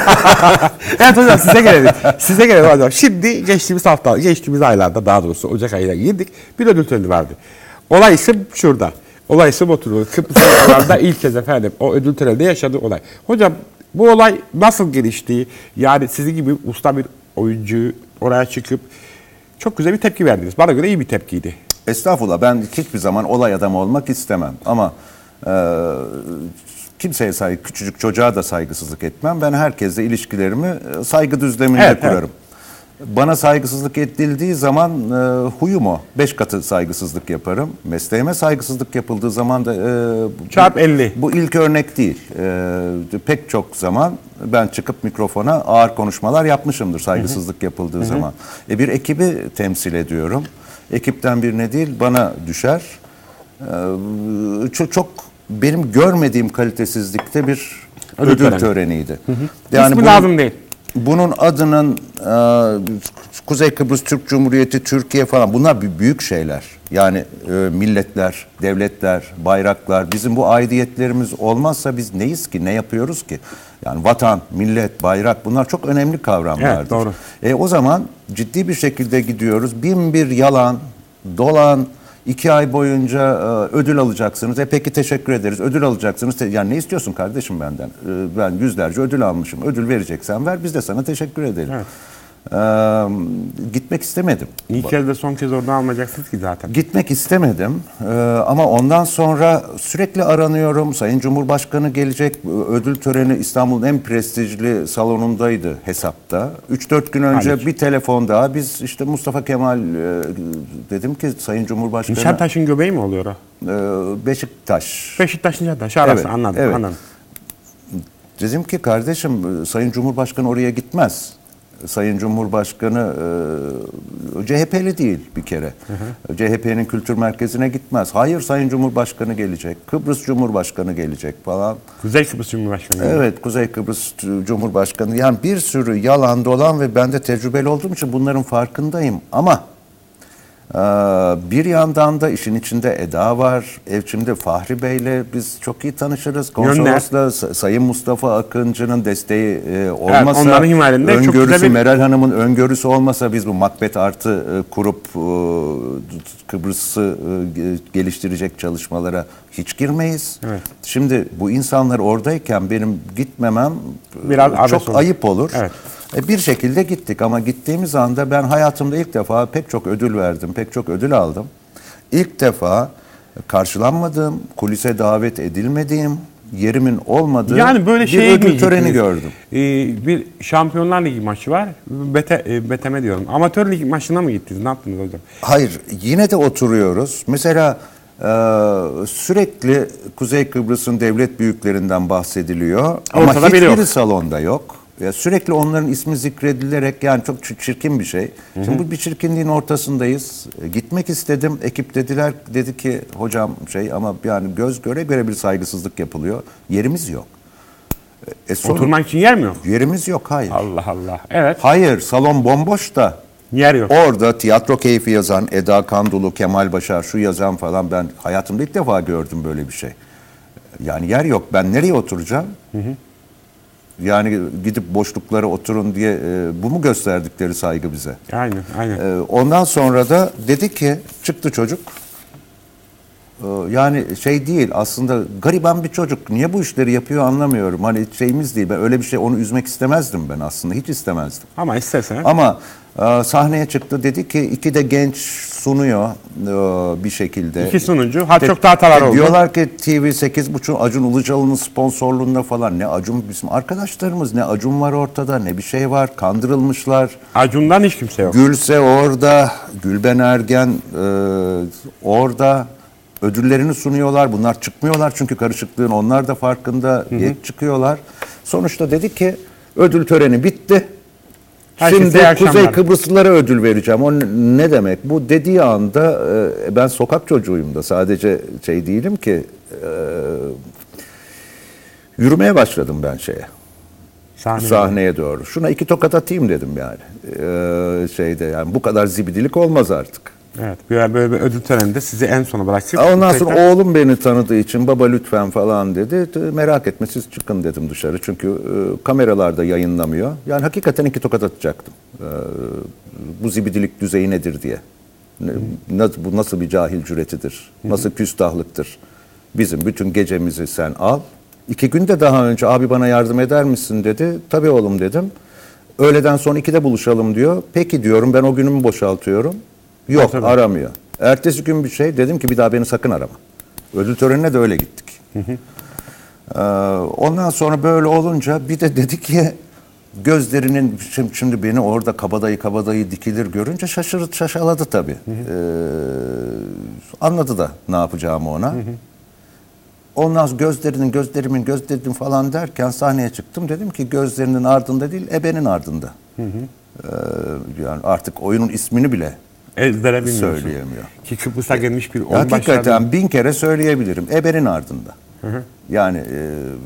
Evet hocam size gelelim. Size gelelim hocam. Şimdi geçtiğimiz hafta, geçtiğimiz aylarda daha doğrusu Ocak ayına girdik. Bir ödül töreni vardı. Olay ise şurada. Olay ise oturuyor. Kıbrıs'ta ilk kez efendim o ödül töreninde yaşadığı olay. Hocam bu olay nasıl gelişti? Yani sizin gibi usta bir oyuncu oraya çıkıp çok güzel bir tepki verdiniz. Bana göre iyi bir tepkiydi. Estağfurullah, ben hiçbir zaman olay adamı olmak istemem ama e, kimseye saygı, küçücük çocuğa da saygısızlık etmem. Ben herkesle ilişkilerimi e, saygı düzleminde Evet, kurarım. Bana saygısızlık edildiği zaman e, huyum o. Beş katı saygısızlık yaparım. Mesleğime saygısızlık yapıldığı zaman da... E, Çarp bu, elli. Bu ilk örnek değil. E, pek çok zaman ben çıkıp mikrofona ağır konuşmalar yapmışımdır saygısızlık yapıldığı zaman. E, bir ekibi temsil ediyorum. Ekipten birine değil bana düşer. E, çok, çok benim görmediğim kalitesizlikte bir Ödül ödül, töreni. töreniydi. İsmi bunun- lazım değil. Bunun adının e, Kuzey Kıbrıs Türk Cumhuriyeti, Türkiye falan bunlar bir büyük şeyler. Yani e, milletler, devletler, bayraklar, bizim bu aidiyetlerimiz olmazsa biz neyiz ki, ne yapıyoruz ki? Yani vatan, millet, bayrak bunlar çok önemli kavramlardır. Evet, doğru. E, o zaman ciddi bir şekilde gidiyoruz. Bin bir yalan, dolan, İki ay boyunca e, ödül alacaksınız. E peki teşekkür ederiz. Ödül alacaksınız. Te- yani ne istiyorsun kardeşim benden? E, ben yüzlerce ödül almışım. Ödül vereceksen ver, biz de sana teşekkür edelim. Evet. E, gitmek istemedim. İlk kez de son kez oradan almayacaksınız ki zaten. Gitmek istemedim Ee, ama ondan sonra sürekli aranıyorum. Sayın Cumhurbaşkanı gelecek. Ödül töreni İstanbul'un en prestijli salonundaydı hesapta. üç dört gün önce Haliç. bir telefon daha. Biz işte Mustafa Kemal e, dedim ki Sayın Cumhurbaşkanı Nişantaşı'nın göbeği mi oluyor o? e, Beşiktaş. Beşiktaş Nişantaş arası, Evet, anladım, evet. anladım. Dedim ki kardeşim Sayın Cumhurbaşkanı oraya gitmez. Sayın Cumhurbaşkanı e, C H P'li değil bir kere. C H P'nin kültür merkezine gitmez. Hayır, Sayın Cumhurbaşkanı gelecek. Kıbrıs Cumhurbaşkanı gelecek falan. Kuzey Kıbrıs Cumhurbaşkanı. Evet, Kuzey Kıbrıs Cumhurbaşkanı. Yani bir sürü yalan dolan ve ben de tecrübeli olduğum için bunların farkındayım. Ama e, bir yandan da işin içinde Eda var. Evçimde Fahri Bey'le biz çok iyi tanışırız. Konsolosla Sa- Sayın Mustafa Akıncı'nın desteği e, olmasa, onların himayesinde çok öngörüsü, güzel bir- Meral Hanım'ın öngörüsü olmasa biz bu Macbeth Artı e, kurup e, Kıbrıs'ı e, geliştirecek çalışmalara hiç girmeyiz. Evet. Şimdi bu insanlar oradayken benim gitmemem e, Biraz abes çok olur. ayıp olur. Evet. E, bir şekilde gittik ama gittiğimiz anda ben hayatımda ilk defa pek çok ödül verdim, pek çok ödül aldım. İlk defa karşılanmadığım, kulise davet edilmediğim, yerimin olmadığı Yani böyle bir şeye ödül mi töreni gittiniz? gördüm. Ee, bir Şampiyonlar Ligi maçı var. Bete, e, beteme diyorum. Amatör lig maçına mı gittiniz? Ne yaptınız hocam? Hayır, yine de oturuyoruz. Mesela e, sürekli Kuzey Kıbrıs'ın devlet büyüklerinden bahsediliyor. Ama Ortada biri hiçbiri yok. salonda yok. Ya sürekli onların ismi zikredilerek, yani çok çir- çirkin bir şey. Şimdi bu bir çirkinliğin ortasındayız. E, gitmek istedim. Ekip dediler, dedi ki hocam şey ama yani göz göre göre bir saygısızlık yapılıyor. Yerimiz yok. E, sonra- Oturmak için yer mi yok? Yerimiz yok, hayır. Allah Allah. Evet. Hayır, salon bomboş da. Yer yok. Orada tiyatro keyfi yazan Eda Kandulu, Kemal Başar, şu yazan falan, ben hayatımda ilk defa gördüm böyle bir şey. Yani yer yok. Ben nereye oturacağım? Yani gidip boşluklara oturun diye e, bu mu gösterdikleri saygı bize? Aynen, aynen. E, ondan sonra da dedi ki, çıktı çocuk. E, yani şey değil aslında, gariban bir çocuk. Niye bu işleri yapıyor anlamıyorum. Hani şeyimiz değil. Ben öyle bir şey, onu üzmek istemezdim ben aslında. Hiç istemezdim. Ama istersen. Ama e, sahneye çıktı, dedi ki iki de genç sunuyor e, bir şekilde. İki sunucu. Ha De- çok tahtalar de oldu. Diyorlar ki T V sekiz buçuk Acun Ilıcalı'nın sponsorluğunda falan. Ne Acun, bizim arkadaşlarımız, ne Acun var ortada, ne bir şey var. Kandırılmışlar. Acun'dan hiç kimse yok. Gülse orada, Gülben Ergen e, orada. Ödüllerini sunuyorlar. Bunlar çıkmıyorlar çünkü karışıklığın onlar da farkında. Geç çıkıyorlar. Sonuçta dedi ki ödül töreni bitti. Herkese iyi Şimdi akşamlar. Kuzey Kıbrıslılara ödül vereceğim. O ne- ne demek? Bu dediği anda e, ben sokak çocuğuyum da, sadece şey değilim ki, e, yürümeye başladım ben şeye. Sahnede. Sahneye doğru. Şuna iki tokat atayım dedim yani. E, şeyde yani bu kadar zibidilik olmaz artık. Evet. Böyle, böyle bir ödül töreninde sizi en sona bıraktık. Ondan sonra Tekrar- oğlum beni tanıdığı için baba lütfen falan dedi. T- Merak etme siz çıkın dedim dışarı. Çünkü e, kameralarda yayınlamıyor. Yani hakikaten iki tokat atacaktım. E, bu zibidilik düzeyi nedir diye. Ne- na- bu nasıl bir cahil cüretidir? Nasıl küstahlıktır? Bizim bütün gecemizi sen al. İki günde daha önce abi bana yardım eder misin dedi. Tabii oğlum dedim. Öğleden sonra ikide buluşalım diyor. Peki diyorum, ben o günümü boşaltıyorum. Yok, Tabii. aramıyor. Ertesi gün bir şey dedim ki bir daha beni sakın arama. Ödül törenine de öyle gittik. Ee, ondan sonra böyle olunca bir de dedi ki gözlerinin, şimdi, şimdi beni orada kabadayı kabadayı dikilir görünce şaşırdı, şaşaladı tabii. Ee, anladı da ne yapacağımı ona. Ondan sonra gözlerinin, gözlerimin, gözlerimin falan derken sahneye çıktım. Dedim ki gözlerinin ardında değil, ebenin ardında. Ee, yani artık oyunun ismini bile Ezbere bilmiyorsun. söyleyemiyor. Ki Kıbrıs'a gelmiş bir Ya oyun başladı. hakikaten bin kere söyleyebilirim. Ebenin ardında. Yani e,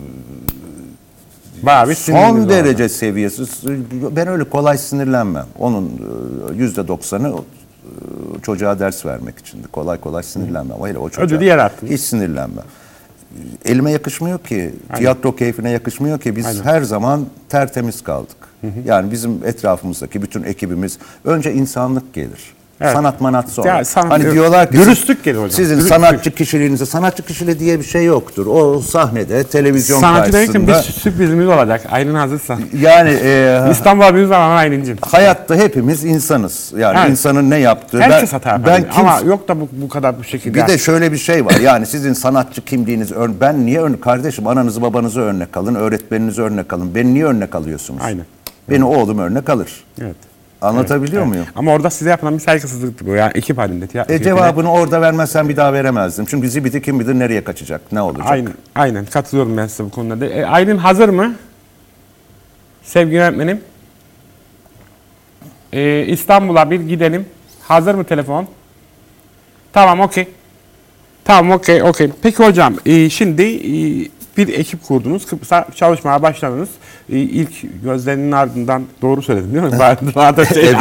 Bayağı bir siniriniz son var. derece seviyesiz. Ben öyle kolay sinirlenmem. Onun e, yüzde doksanı e, çocuğa ders vermek içindi. Kolay kolay sinirlenmem. Hele o çocuğa Ödülü yarattın. hiç sinirlenmem. Elime yakışmıyor ki, tiyatro keyfine yakışmıyor ki. Biz Aynen. her zaman tertemiz kaldık. Yani bizim etrafımızdaki bütün ekibimiz, önce insanlık gelir. Evet. Sanat manat sonra. Ya, sanat- hani evet. diyorlar ki Dürüstlük geliyor hocam. sizin Dürüstlük. sanatçı kişiliğinize, sanatçı kişiliği diye bir şey yoktur. O sahnede, televizyon Sanatçı demiştim bir karşısında. sürprizimiz olacak. Aylin hazırsan. Yani e, İstanbul abimiz var ama Aylin'cim. hayatta hepimiz insanız. Yani Evet. insanın ne yaptığı. Herkes ben, hata ben yapar. kim- Ama yok da bu, bu kadar bu şekilde. Bir de şöyle bir şey var. Yani sizin sanatçı kimliğiniz, ör- ben niye örnek, kardeşim ananızı babanızı örnek alın, öğretmeninizi örnek alın. Beni niye örnek alıyorsunuz? Aynen. Beni oğlum örnek alır. Evet. Anlatabiliyor Evet. muyum? Ama orada size yapılan bir saygısızlıktı bu. Yani ekip halinde. tiyatro E ekibine. cevabını orada vermezsen bir daha veremezdim. Çünkü zibidi kim bilir nereye kaçacak, ne olacak? Aynen, aynen katılıyorum ben size bu konuda. E, Aylin hazır mı? Sevgili öğretmenim. E, İstanbul'a bir gidelim. Hazır mı telefon? Tamam, okey. Tamam, okey, okey. Peki hocam, e, şimdi e, bir ekip kurdunuz. Kıbrıs'a çalışmaya başladınız. E, ilk gözlerinin ardından doğru söyledim değil mi? Bazen şey...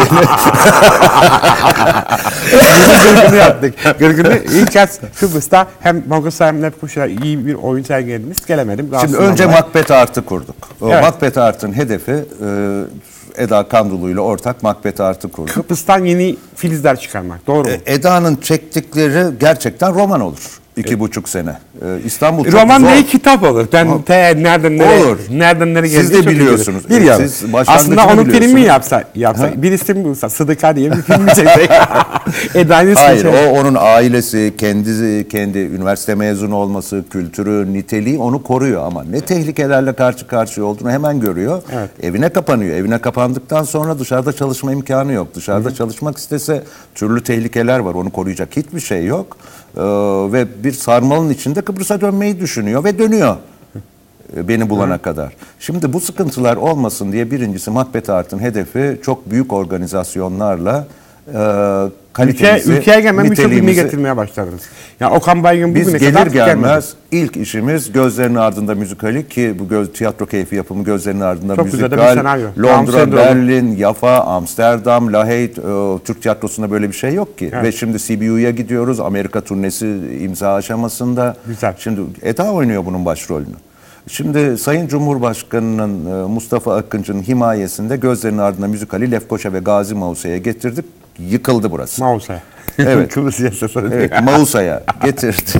Bizim gırgını yaptık. Gırgını ilk kez Kıbrıs'ta hem Mogos'a hem Lefkoşa'da iyi bir oyun sergilediniz. Gelemedim. Şimdi rahatsız önce olmaya. Macbeth Art'ı kurduk. O Evet. Macbeth Art'ın hedefi e, Eda Kandulu ile ortak Macbeth Art'ı kurduk. Kıbrıs'tan yeni filizler çıkarmak. Doğru mu? E, Eda'nın çektikleri gerçekten roman olur. İki buçuk sene. E, İstanbul çok Roman zor. değil, kitap olur. Ben te, nereden nereye, Olur. nereden nereye Siz geldiği de çok iyi biliyorsunuz. bilir. Biliyorum. Siz başlangıcını Aslında onun filmi biliyorsunuz. yapsa, yapsa bir isim bulsa, Sıdıka diye bir film çeksek. Eda'nın Hayır, ismi. o onun ailesi, kendi kendi üniversite mezunu olması, kültürü, niteliği onu koruyor ama ne tehlikelerle karşı karşıya olduğunu hemen görüyor. Evet. Evine kapanıyor. Evine kapandıktan sonra dışarıda çalışma imkanı yok. Dışarıda Hı. çalışmak istese türlü tehlikeler var. Onu koruyacak hiçbir şey yok. Ee, ve bir sarmalın içinde Kıbrıs'a dönmeyi düşünüyor ve dönüyor. Beni bulana Hı. kadar. Şimdi bu sıkıntılar olmasın diye birincisi Macbeth Art'ın hedefi çok büyük organizasyonlarla e, kalitemizi, Ülke, ülkeye gelmem birçok ünlü niteliğimizi- getirmeye başladınız. Yani Okan Baygın Biz bugüne gelir kadar tükenmedi. gelmez ilk işimiz Gözlerin Ardında müzikali ki bu göz, tiyatro keyfi yapımı Gözlerin Ardında Çok güzel de bir müzikal. senaryo. Londra, Amsterdam. Berlin, Yafa, Amsterdam, Lahey, e, Türk tiyatrosunda böyle bir şey yok ki. Evet. Ve şimdi C B U'ya gidiyoruz. Amerika turnesi imza aşamasında. Güzel. Şimdi Eda oynuyor bunun başrolünü. Şimdi Sayın Cumhurbaşkanı'nın e, Mustafa Akıncı'nın himayesinde Gözlerin Ardında müzikali Lefkoşa ve Gazi Mausa'ya getirdik. Yıkıldı burası. Mausa. Evet. Kıbrıs yasası. Evet, Mausa'ya getirdik.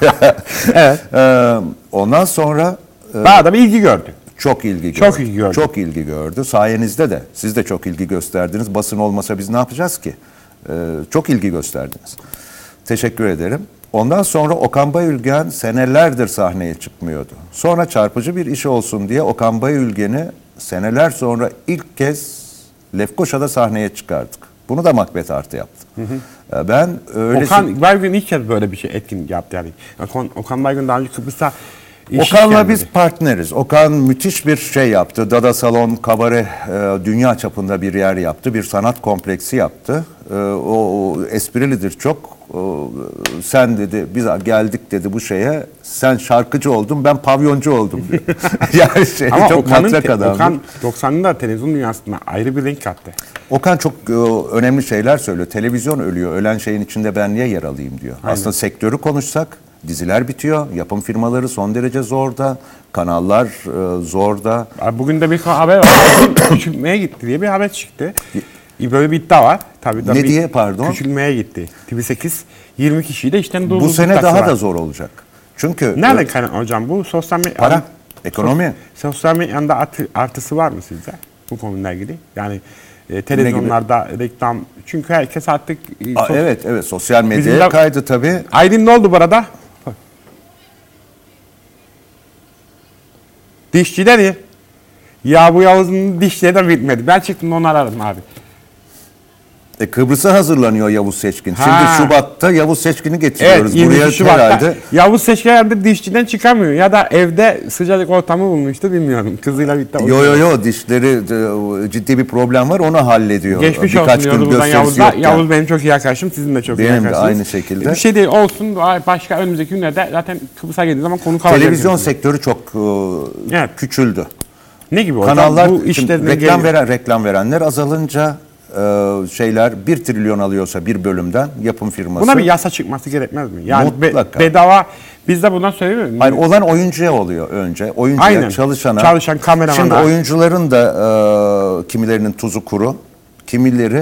Evet. Ee, ondan sonra e, Daha da bir ilgi gördü. çok ilgi gördü. Çok ilgi gördü. Çok ilgi gördü. Sayenizde de. Siz de çok ilgi gösterdiniz. Basın olmasa biz ne yapacağız ki? Ee, çok ilgi gösterdiniz. Teşekkür ederim. Ondan sonra Okan Bayülgen senelerdir sahneye çıkmıyordu. Sonra çarpıcı bir iş olsun diye Okan Bayülgen'i seneler sonra ilk kez Lefkoşa'da sahneye çıkardık. Bunu da Macbeth Art'ı yaptı. Hı hı. Ben öyle Okan Baygın ilk kez böyle bir şey etkin yaptı yani. Okan, Okan Baygın daha önce Kıbrıs'ta iş Okan'la gelmedi. biz partneriz. Okan müthiş bir şey yaptı. Dada Salon, kabare e, dünya çapında bir yer yaptı. Bir sanat kompleksi yaptı. E, o, o esprilidir çok. O, sen dedi, biz geldik dedi bu şeye. Sen şarkıcı oldun, ben pavyoncu oldum diyor. yani şey, Ama çok Okan'ın matrak te- adamdı. Okan doksanında televizyon dünyasına ayrı bir renk kattı. Okan çok e, önemli şeyler söylüyor. Televizyon ölüyor. Ölen şeyin içinde ben niye yer alayım diyor. Aynen. Aslında sektörü konuşsak diziler bitiyor. Yapım firmaları son derece zorda. Kanallar e, zorda. Abi bugün de bir haber var. Küçülmeye gitti diye bir haber çıktı. Böyle bir iddia var. Tabii, tabii Ne diye, pardon? Küçülmeye gitti. T V sekiz yirmi kişiyi de işten durdurdu. Bu sene daha da zor olacak. Çünkü Nereden e, kaynak hocam bu? Sosyal medya... para, ekonomi. Sosyal medyada artı, artısı var mı sizce bu konuyla ilgili? Yani e, televizyonlarda reklam... Çünkü herkes artık... E, Aa, sos- evet evet sosyal Bizim medyaya de- kaydı tabii. Aydın ne oldu bu arada? Dişçi dedi. Ya bu Yavuz'un dişleri de bitmedi. Ben çıktım onu ararım abi. E, Kıbrıs'a hazırlanıyor Yavuz Seçkin. Ha. Şimdi Şubat'ta Yavuz Seçkin'i Evet, getiriyoruz. yirmi Buraya iki Şubat'ta. herhalde. Yavuz Seçkin herhalde dişçiden çıkamıyor. Ya da evde sıcacık ortamı bulmuştu bilmiyorum. Kızıyla birlikte. Yo yo yo dişleri e, ciddi bir problem var onu hallediyor. Geçmiş Birkaç olsun gün diyordu buradan gösterisi Yavuz'a. yokken. Yavuz benim çok iyi arkadaşım. Sizin de çok iyi Benim de arkadaşınız. aynı şekilde. Bir şey değil olsun. Başka önümüzdeki günlerde zaten Kıbrıs'a geldiği zaman konu kalacak. Televizyon diyorsunuz. sektörü çok e, Evet. küçüldü. Ne gibi hocam? Kanallar Bu şimdi işlerine reklam geliyor. veren reklam verenler azalınca e, şeyler bir trilyon alıyorsa bir bölümden yapım firması. Buna bir yasa çıkması gerekmez mi? Yani be- Mutlaka. bedava biz de bundan söylemiyor muyuz? Hayır, olan oyuncuya oluyor önce. Oyuncuya, Aynen. çalışana. Çalışan kameramana. Şimdi oyuncuların da e, kimilerinin tuzu kuru, kimileri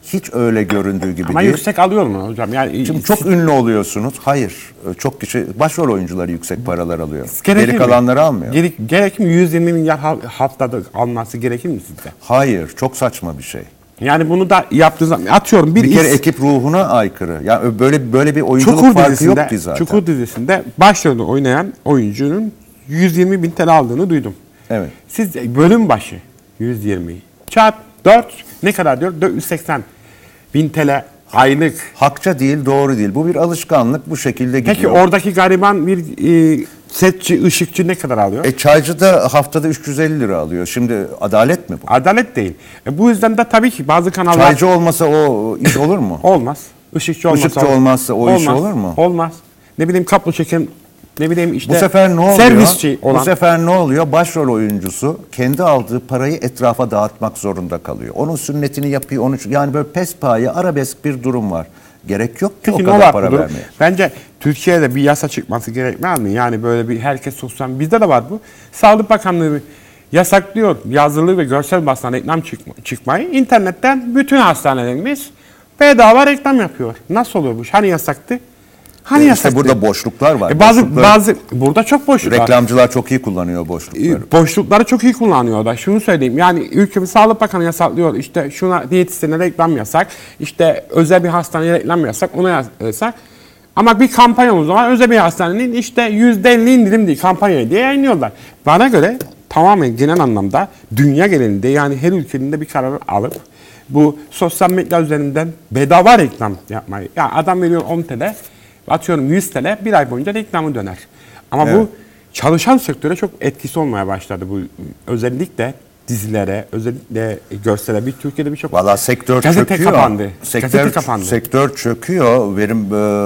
hiç öyle göründüğü gibi Ama değil. yüksek alıyor mu hocam? Yani Şimdi çok ünlü oluyorsunuz. Hayır. Çok kişi, başrol oyuncuları yüksek paralar alıyor. Gerekir Geri mi? kalanları almıyor. Gerek, gerek mi yüz yirmi milyar ha- haftada alması gerekir mi sizce? Hayır. Çok saçma bir şey. Yani bunu da yaptığı zaman atıyorum bir, Bir kere is- ekip ruhuna aykırı. Yani böyle böyle bir oyunculuk Çukur farkı dizisinde, yok ki zaten. Çukur dizisinde başrolü oynayan oyuncunun yüz yirmi bin T L aldığını duydum. Evet. Siz bölüm başı yüz yirmi çarp dört ne kadar diyor? dört yüz seksen bin T L aylık. Hakça değil, doğru değil. Bu bir alışkanlık. Bu şekilde gidiyor. Peki oradaki gariban bir e, setçi, ışıkçı ne kadar alıyor? E çaycı da haftada üç yüz elli lira alıyor. Şimdi adalet mi bu? Adalet değil. E, bu yüzden de tabii ki bazı kanallar Çaycı olmasa o iş olur mu? olmaz. Işıkçı olmasa, Işıkçı olmazsa o iş olur mu? Olmaz. Ne bileyim kaplı çeken, ne bileyim işte Bu sefer ne oluyor? servisçi olan. Bu sefer ne oluyor? Başrol oyuncusu kendi aldığı parayı etrafa dağıtmak zorunda kalıyor. Onun sünnetini yapıyor. Onu, yani böyle pespaye, arabesk bir durum var. Gerek yok ki Peki o ne kadar var para budur? vermeye. Bence Türkiye'de bir yasa çıkması gerekmez mi? Yani böyle bir herkes sosyal, bizde de var bu. Sağlık Bakanlığı yasaklıyor yazılı ve görsel basına reklam çıkma, çıkmayı. İnternetten bütün hastanelerimiz bedava reklam yapıyor. Nasıl oluyor bu? Hani yasaktı? Hani E yasaktı? işte burada boşluklar var. E bazı Boşlukları- bazı burada çok boşluk var. reklamcılar çok iyi kullanıyor boşlukları. E, boşlukları çok iyi kullanıyor da. Şunu söyleyeyim. Yani ülkemiz Sağlık Bakanı yasaklıyor. İşte şuna diyetisyene reklam yasak. İşte özel bir hastaneye reklam yasak. Ona yasak. Ama bir kampanyamız var. Özel bir hastanenin işte yüzde elli indirim diye kampanya diye yayınlıyorlar. Bana göre tamamen genel anlamda dünya genelinde yani her ülkenin de bir karar alıp bu sosyal medya üzerinden bedava reklam yapmayı. Ya adam veriyor on T L, atıyorum yüz T L bir ay boyunca reklamı döner. Ama bu Evet. çalışan sektöre çok etkisi olmaya başladı bu özellikle dizilere, özellikle görsele. Bir Türkiye'de birçok Valla sektör gazete çöküyor. kapandı. Sektör, Gazete kapandı. sektör çöküyor. Benim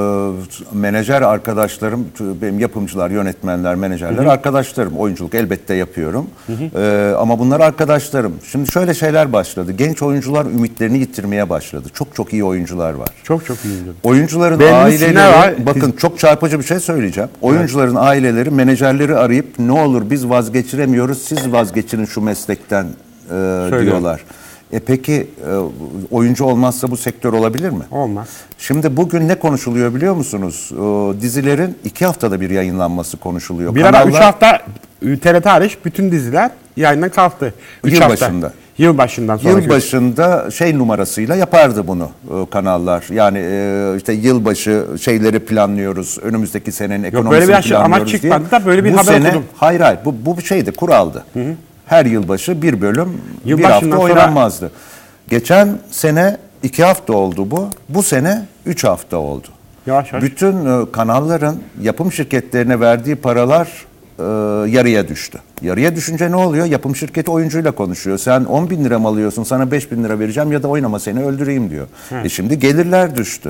e, menajer arkadaşlarım, benim yapımcılar, yönetmenler, menajerler arkadaşlarım. Oyunculuk elbette yapıyorum. E, ama bunlar arkadaşlarım. Şimdi şöyle şeyler başladı. Genç oyuncular ümitlerini yitirmeye başladı. Çok çok iyi oyuncular var. Çok çok iyi. Oyuncuların Belli aileleri, sinir var. bakın çok çarpıcı bir şey söyleyeceğim. Oyuncuların aileleri, menajerleri arayıp ne olur biz vazgeçiremiyoruz, siz vazgeçirin şu meslekten e, diyorlar. E peki e, oyuncu olmazsa bu sektör olabilir mi? Olmaz. Şimdi bugün ne konuşuluyor biliyor musunuz? O, dizilerin iki haftada bir yayınlanması konuşuluyor. Bir ara üç Kanallar- hafta T R T hariç bütün diziler yayından kalktı. Üç hafta. Yılbaşında. Yılbaşından sonra. Yılbaşında şey numarasıyla yapardı bunu e, kanallar. Yani e, işte yılbaşı şeyleri planlıyoruz. Önümüzdeki senenin ekonomisini böyle bir aşı- ama planlıyoruz çıkmadı diye. da böyle bir bu haber sene, okudum. Hayır hayır bu, bu bir şeydi kuraldı. Her yılbaşı bir bölüm bir Yılbaşından hafta sonra- oynanmazdı. Geçen sene iki hafta oldu bu. Bu sene üç hafta oldu. Yavaş yavaş. Bütün e, kanalların yapım şirketlerine verdiği paralar e, yarıya düştü. Yarıya düşünce ne oluyor? Yapım şirketi oyuncuyla konuşuyor. Sen on bin lira mı alıyorsun, sana beş bin lira vereceğim ya da oynama seni öldüreyim diyor. E şimdi gelirler düştü.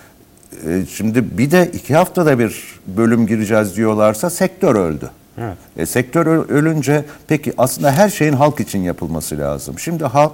E, şimdi bir de iki haftada bir bölüm gireceğiz diyorlarsa sektör öldü. Evet. E, sektör ö- ölünce peki aslında her şeyin halk için yapılması lazım. Şimdi halk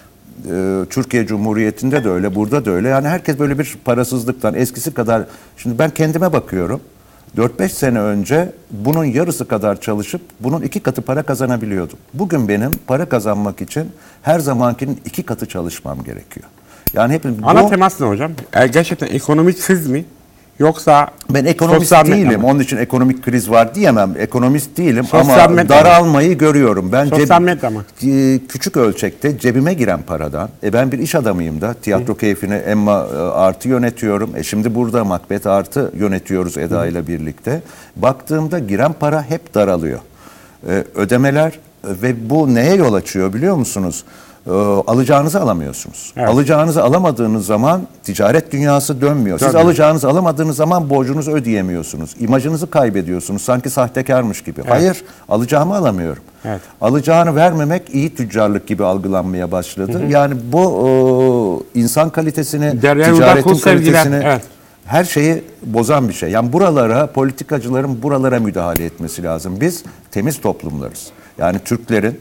e, Türkiye Cumhuriyeti'nde de öyle, burada da öyle. Yani herkes böyle bir parasızlıktan eskisi kadar. Şimdi ben kendime bakıyorum. dört beş sene önce bunun yarısı kadar çalışıp bunun iki katı para kazanabiliyordum. Bugün benim para kazanmak için her zamankinin iki katı çalışmam gerekiyor. Yani hep Ana bu- temas ne hocam? E, gerçekten ekonomik kriz mi? Yoksa Ben ekonomist sosyal medya değilim. mı? Onun için ekonomik kriz var diyemem. Ekonomist değilim Sosyal ama medya daralmayı görüyorum. Ben Sosyal medya mı? e, küçük ölçekte cebime giren paradan. E ben bir iş adamıyım da. Tiyatro keyfini Emma e, Artı yönetiyorum. E şimdi burada Macbeth Artı yönetiyoruz Eda ile birlikte. Baktığımda giren para hep daralıyor. E, ödemeler e, ve bu neye yol açıyor biliyor musunuz? E, alacağınızı alamıyorsunuz. Evet. Alacağınızı alamadığınız zaman ticaret dünyası dönmüyor. Siz Dönmüyor. alacağınızı alamadığınız zaman borcunuzu ödeyemiyorsunuz. İmajınızı kaybediyorsunuz. Sanki sahtekarmış gibi. Hayır, alacağımı alamıyorum. Evet. Alacağını vermemek iyi tüccarlık gibi algılanmaya başladı. Yani bu o, insan kalitesini, Derya Yurda ticaretin Kul sevgiler, kalitesini, evet. her şeyi bozan bir şey. Yani buralara, politikacıların buralara müdahale etmesi lazım. Biz temiz toplumlarız. Yani Türklerin,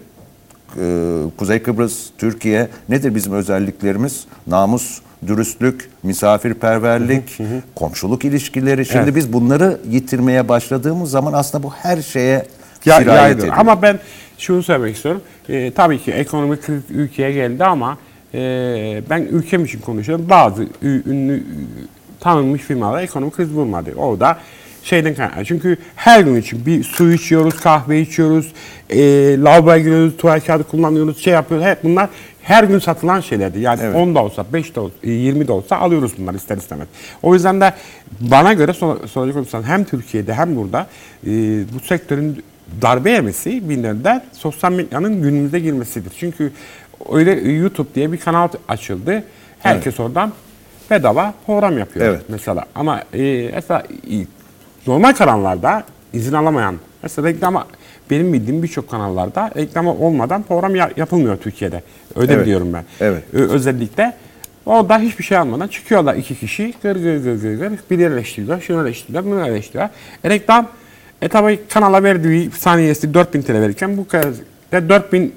e, Kuzey Kıbrıs, Türkiye nedir bizim özelliklerimiz? Namus, dürüstlük, misafirperverlik, komşuluk ilişkileri. Şimdi Evet. biz bunları yitirmeye başladığımız zaman aslında bu her şeye Ya, sirayet yaydı. ediyor. Ama ben şunu söylemek istiyorum. Ee, tabii ki ekonomik kriz ülkeye geldi ama Ee, ben ülkem için konuşuyorum. Bazı ü- ünlü, tanınmış firmalara ekonomik kriz bulmadı. O da şeyden kaynaklı. Çünkü her gün için bir su içiyoruz, kahve içiyoruz, e, lavaboya giriyoruz, tuvalet kağıdı kullanıyoruz, şey yapıyoruz. Hep bunlar her gün satılan şeylerdi. Yani Evet. on da olsa, beş de olsa, yirmi de olsa alıyoruz bunları ister istemez. O yüzden de bana göre sor- soracak olursan hem Türkiye'de hem burada e, bu sektörün darbe yemesi bir nedenle sosyal medyanın günümüze girmesidir. Çünkü öyle YouTube diye bir kanal açıldı. Herkes oradan bedava program yapıyor Evet. mesela. Ama e, mesela e, normal kanallarda izin alamayan, mesela reklama benim bildiğim birçok kanallarda reklama olmadan program ya- yapılmıyor Türkiye'de. Öyle Evet. biliyorum ben. Evet. Ö- özellikle orada hiçbir şey almadan çıkıyorlar iki kişi. Gır gır gır gır gır. Biri eleştiriyor, şunu eleştiriyor, bunu eleştiriyor. E reklam, e tabi kanala verdiği saniyesi dört bin T L verirken bu kadar dört bin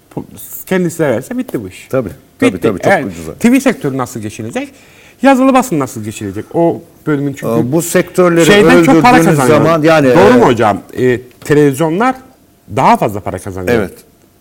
kendisi verse bitti bu iş. Tabii, tabii, Bitti. tabii, çok Evet. ucuza. T V sektörü nasıl geçilecek? Yazılı basın nasıl geçilecek? O bölümün çünkü Aa, bu sektörleri şeyden çok para öldürdüğünüz kazanıyor. zaman yani Doğru e, mu hocam? E, televizyonlar daha fazla para kazanıyor. Evet.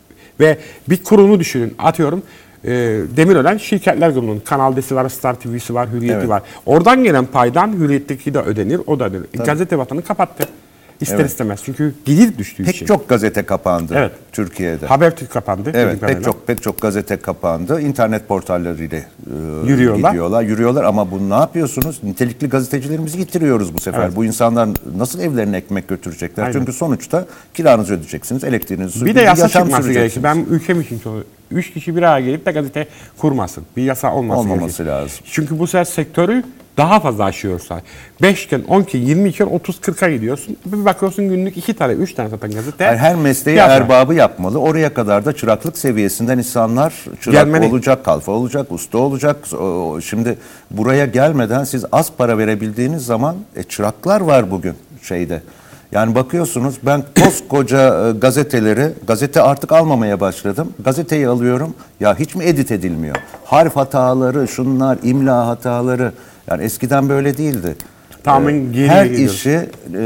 Ve bir kurumu düşünün. Atıyorum e, Demirören şirketler grubunun Kanal D'si var, Star T V'si var, Hürriyet'i Evet. var. Oradan gelen paydan Hürriyet'teki de ödenir, o da ödenir. Gazete vatanı kapattı. İster Evet. istemez. Çünkü gelir düştüğü Pek için. çok gazete kapandı Evet. Türkiye'de. Habertürk kapandı. Evet, bildiğim pek kadarıyla. çok pek çok gazete kapandı. İnternet portallarıyla e, Yürüyorlar. gidiyorlar, yürüyorlar ama bunu ne yapıyorsunuz? Nitelikli gazetecilerimizi getiriyoruz bu sefer. Evet. Bu insanlar nasıl evlerine ekmek götürecekler? Aynen. Çünkü sonuçta kiranızı ödeyeceksiniz, elektriğinizi, Bir de yasa yaşam çıkması gerekir. süreceksiniz. Ben ülkem için söylüyorum. Üç kişi bir araya gelip de gazete kurmasın. Bir yasa olması, Olmaması gerekir. lazım. Çünkü bu sefer sektörü daha fazla aşıyorsa. beşken, onken, yirmiyken, otuz, kırka gidiyorsun. Bir bakıyorsun günlük iki tane, üç tane satan gazete. Yani her mesleği fiyat var. erbabı yapmalı. Oraya kadar da çıraklık seviyesinden insanlar çırak Gelmeli. olacak, kalfa olacak, usta olacak. O- Şimdi buraya gelmeden siz az para verebildiğiniz zaman e, çıraklar var bugün şeyde. Yani bakıyorsunuz ben koskoca e, gazeteleri, gazete artık almamaya başladım. Gazeteyi alıyorum. Ya hiç mi edit edilmiyor? Harf hataları, şunlar, imla hataları. Yani eskiden böyle değildi. Tamamen E, geriye Her gidiyoruz. işi e,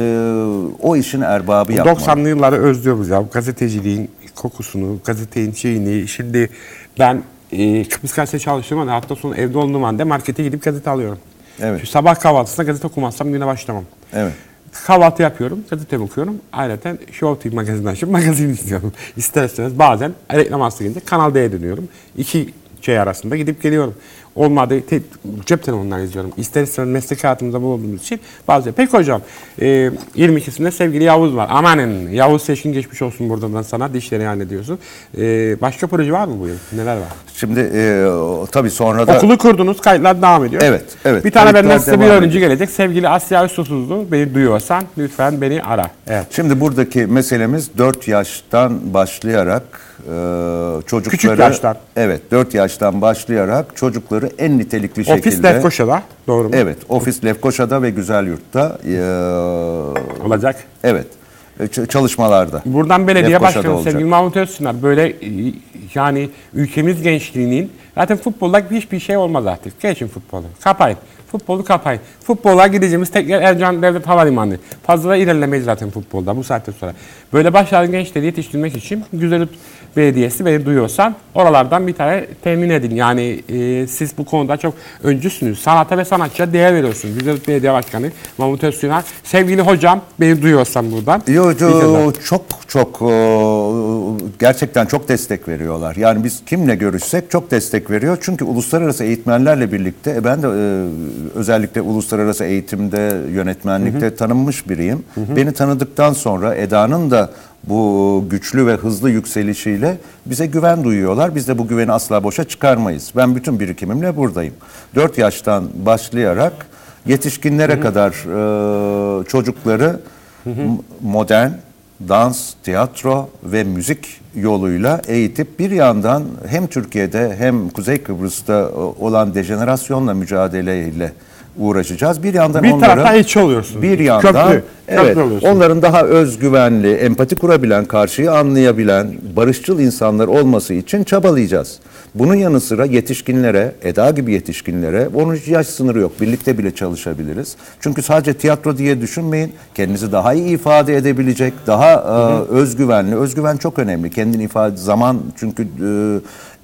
o işin erbabı yapmalı. doksanlı yılları özlüyoruz ya. Gazeteciliğin kokusunu, gazetenin şeyini. Şimdi ben e, Kıbrıs Gazetesi çalıştığım anda hafta sonu evde olduğum anda markete gidip gazete alıyorum. Evet. Şu sabah kahvaltısında gazete okumazsam güne başlamam. Evet. Kahvaltı yapıyorum, gazetemi okuyorum. Ayrıca Show T V magazinden açıp magazin izliyorum. İster istemez bazen reklam arası gelince Kanal D'ye dönüyorum. İki şey arasında gidip geliyorum. Olmadı te- cep telefonundan izliyorum. İster istemez meslek hayatımızda bu olduğumuz için bazı. Peki hocam, e, yirmi ikisinde sevgili Yavuz var. Amanın Yavuz Seçkin geçmiş olsun buradan sana dişleri hallediyorsun. E, başka proje var mı bu yıl? Neler var? Şimdi e, o- tabii sonra da Okulu kurdunuz, kayıtlar devam ediyor. Evet, evet. Bir tane Kayıtlar benden size bir devam öğrenci gelecek. Sevgili Asya Üstosuzlu, beni duyuyorsan lütfen beni ara. Evet. şimdi buradaki meselemiz dört yaştan başlayarak e, çocukları Küçük yaştan. Evet, dört yaştan başlayarak çocukları en nitelikli Ofis şekilde Lefkoşa'da, doğru mu? Evet, Ofis Lefkoşa'da ve Güzelyurt'ta e, Olacak. evet. ç- çalışmalarda. Buradan belediye Lefkoşa'da başkanı olacak. sevgili Mahmut Özsüner böyle e, yani ülkemiz gençliğinin zaten futbolda hiçbir şey olmaz artık. Geçin futbolu. Kapayın. Futbolu kapayın. Futbola gideceğimiz tek yer Ercan Devlet Havalimanı. Fazla da ilerlemeyiz zaten futbolda bu saatten sonra. Böyle başlayan gençleri yetiştirmek için Güzelyurt Belediyesi beni duyuyorsan oralardan bir tane temin edin. Yani e, siz bu konuda çok öncüsünüz. Sanata ve sanatçıya değer veriyorsunuz. Güzelyurt Belediye Başkanı Mahmut Özsüner. Sevgili hocam beni duyuyorsan buradan. Yo, bir kez daha. yo, çok çok o, gerçekten çok destek veriyorlar. Yani biz kimle görüşsek çok destek veriyor. Çünkü uluslararası eğitmenlerle birlikte e, ben de e, özellikle uluslararası eğitimde, yönetmenlikte hı hı. tanınmış biriyim. Hı hı. Beni tanıdıktan sonra Eda'nın da bu güçlü ve hızlı yükselişiyle bize güven duyuyorlar. Biz de bu güveni asla boşa çıkarmayız. Ben bütün birikimimle buradayım. dört yaştan başlayarak yetişkinlere hı hı. kadar e, çocukları hı hı. modern, dans, tiyatro ve müzik yoluyla eğitip bir yandan hem Türkiye'de hem Kuzey Kıbrıs'ta olan dejenerasyonla mücadeleyle uğraşacağız. Bir yandan bir onlara taraftan içi oluyorsun. bir yandan Köprü, evet köprü oluyorsun. onların daha özgüvenli, empati kurabilen, karşıyı anlayabilen, barışçıl insanlar olması için çabalayacağız. Bunun yanı sıra yetişkinlere, Eda gibi yetişkinlere on üç yaş sınırı yok. Birlikte bile çalışabiliriz. Çünkü sadece tiyatro diye düşünmeyin. Kendinizi daha iyi ifade edebilecek, daha e, özgüvenli. Özgüven çok önemli. Kendini ifade zaman çünkü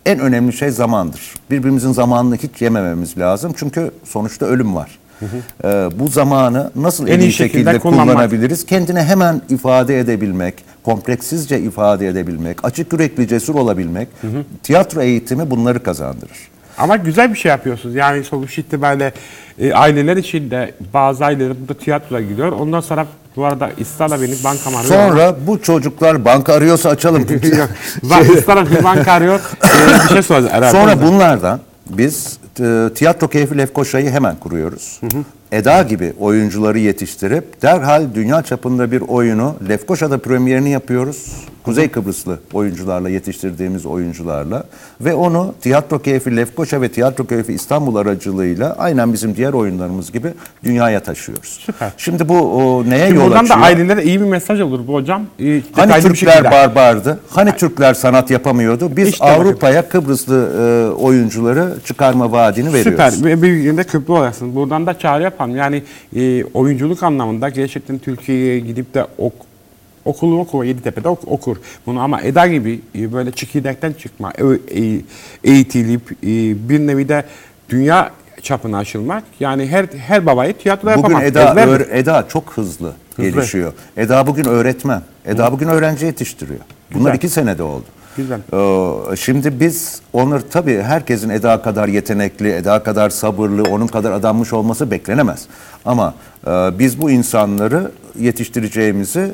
en önemli şey zamandır. Birbirimizin zamanını hiç yemememiz lazım. Çünkü sonuçta ölüm var. Hı hı. Ee, bu zamanı nasıl en, en iyi şekilde, şekilde kullanabiliriz? Kendini hemen ifade edebilmek, kompleksizce ifade edebilmek, açık yürekli cesur olabilmek, hı hı. tiyatro eğitimi bunları kazandırır. Ama güzel bir şey yapıyorsunuz. Yani sonuç itibariyle e, aileler için de bazı aileler burada tiyatroya gidiyor. Ondan sonra bu arada İstanbul'a beni bankam arıyor. Sonra bu çocuklar banka arıyorsa açalım. İstanbul'a bir banka arıyor. Ee, bir şey soracağım. Sonra bunlardan biz e, Tiyatro Keyfi Lefkoşa'yı hemen kuruyoruz. Hı hı. Eda gibi oyuncuları yetiştirip derhal dünya çapında bir oyunu Lefkoşa'da premierini yapıyoruz. Kuzey Kıbrıslı oyuncularla, yetiştirdiğimiz oyuncularla ve onu Tiyatro Keyfi Lefkoşa ve Tiyatro Keyfi İstanbul aracılığıyla aynen bizim diğer oyunlarımız gibi dünyaya taşıyoruz. Süper. Şimdi bu o, neye Şimdi yol buradan açıyor? Buradan da ailelere iyi bir mesaj olur bu hocam. Ee, hani Türkler barbardı, hani Türkler sanat yapamıyordu. Biz işte Avrupa'ya Kıbrıslı e, oyuncuları çıkarma vaadini veriyoruz. Süper. Bir günde köprü olacaksınız. Buradan da çağrı yapalım. Yani e, oyunculuk anlamında gerçekten Türkiye'ye gidip de ok, okulu oku, Yeditepe'de ok, okur. Bunu ama Eda gibi e, böyle çekirdekten çıkma, e, eğitilip e, bir nevi de dünya çapına aşılmak. Yani her her babayı tiyatro yapamak. Bugün Eda, öğ, Eda çok hızlı, hızlı gelişiyor. Eda bugün öğretmen. Eda Hı. bugün öğrenci yetiştiriyor. Bunlar Güzel. iki senede oldu. Güzel. Ee, şimdi biz onları tabii herkesin Eda kadar yetenekli, Eda kadar sabırlı, onun kadar adanmış olması beklenemez. Ama e, biz bu insanları yetiştireceğimizi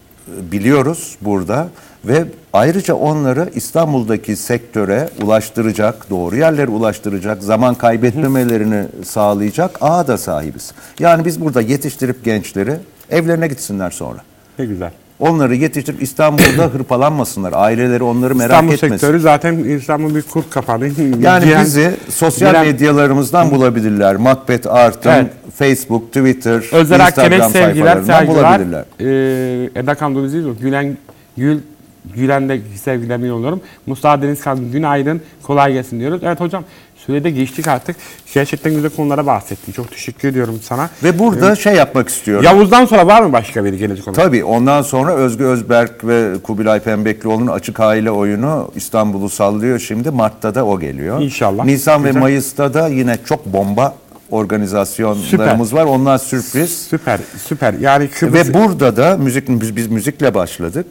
biliyoruz burada ve ayrıca onları İstanbul'daki sektöre ulaştıracak, doğru yerlere ulaştıracak, zaman kaybetmemelerini sağlayacak ağa da sahibiz. Yani biz burada yetiştirip gençleri evlerine gitsinler sonra. Ne güzel. Onları yetiştirip İstanbul'da hırpalanmasınlar. Aileleri onları merak İstanbul etmesin. sektörü zaten İstanbul bir kurt kapanı. Yani Diyen, bizi sosyal Diyen, medyalarımızdan bulabilirler. Macbeth Art'ın, evet. Facebook, Twitter, Özel Instagram sevgiler, sayfalarından bulabilirler. Ee, Eda Kandovizi, Gülen, Gül, Gülen'de sevgilerimi yolluyorum. Mustafa Denizkan, günaydın, kolay gelsin diyoruz. Evet hocam, sürede geçtik artık. Gerçekten güzel konulara bahsettin. Çok teşekkür ediyorum sana. Ve burada ee, şey yapmak istiyorum. Yavuz'dan sonra var mı başka biri gelecek olan? Tabii ondan sonra Özgü Özberk ve Kubilay Pembeklioğlu'nun Açık Aile oyunu İstanbul'u sallıyor şimdi. Mart'ta da o geliyor. İnşallah. Nisan güzel. ve Mayıs'ta da yine çok bomba organizasyonlarımız süper. var. Onlar sürpriz. Süper, süper. Yani Kıbrıs... Ve burada da müzik biz, biz müzikle başladık.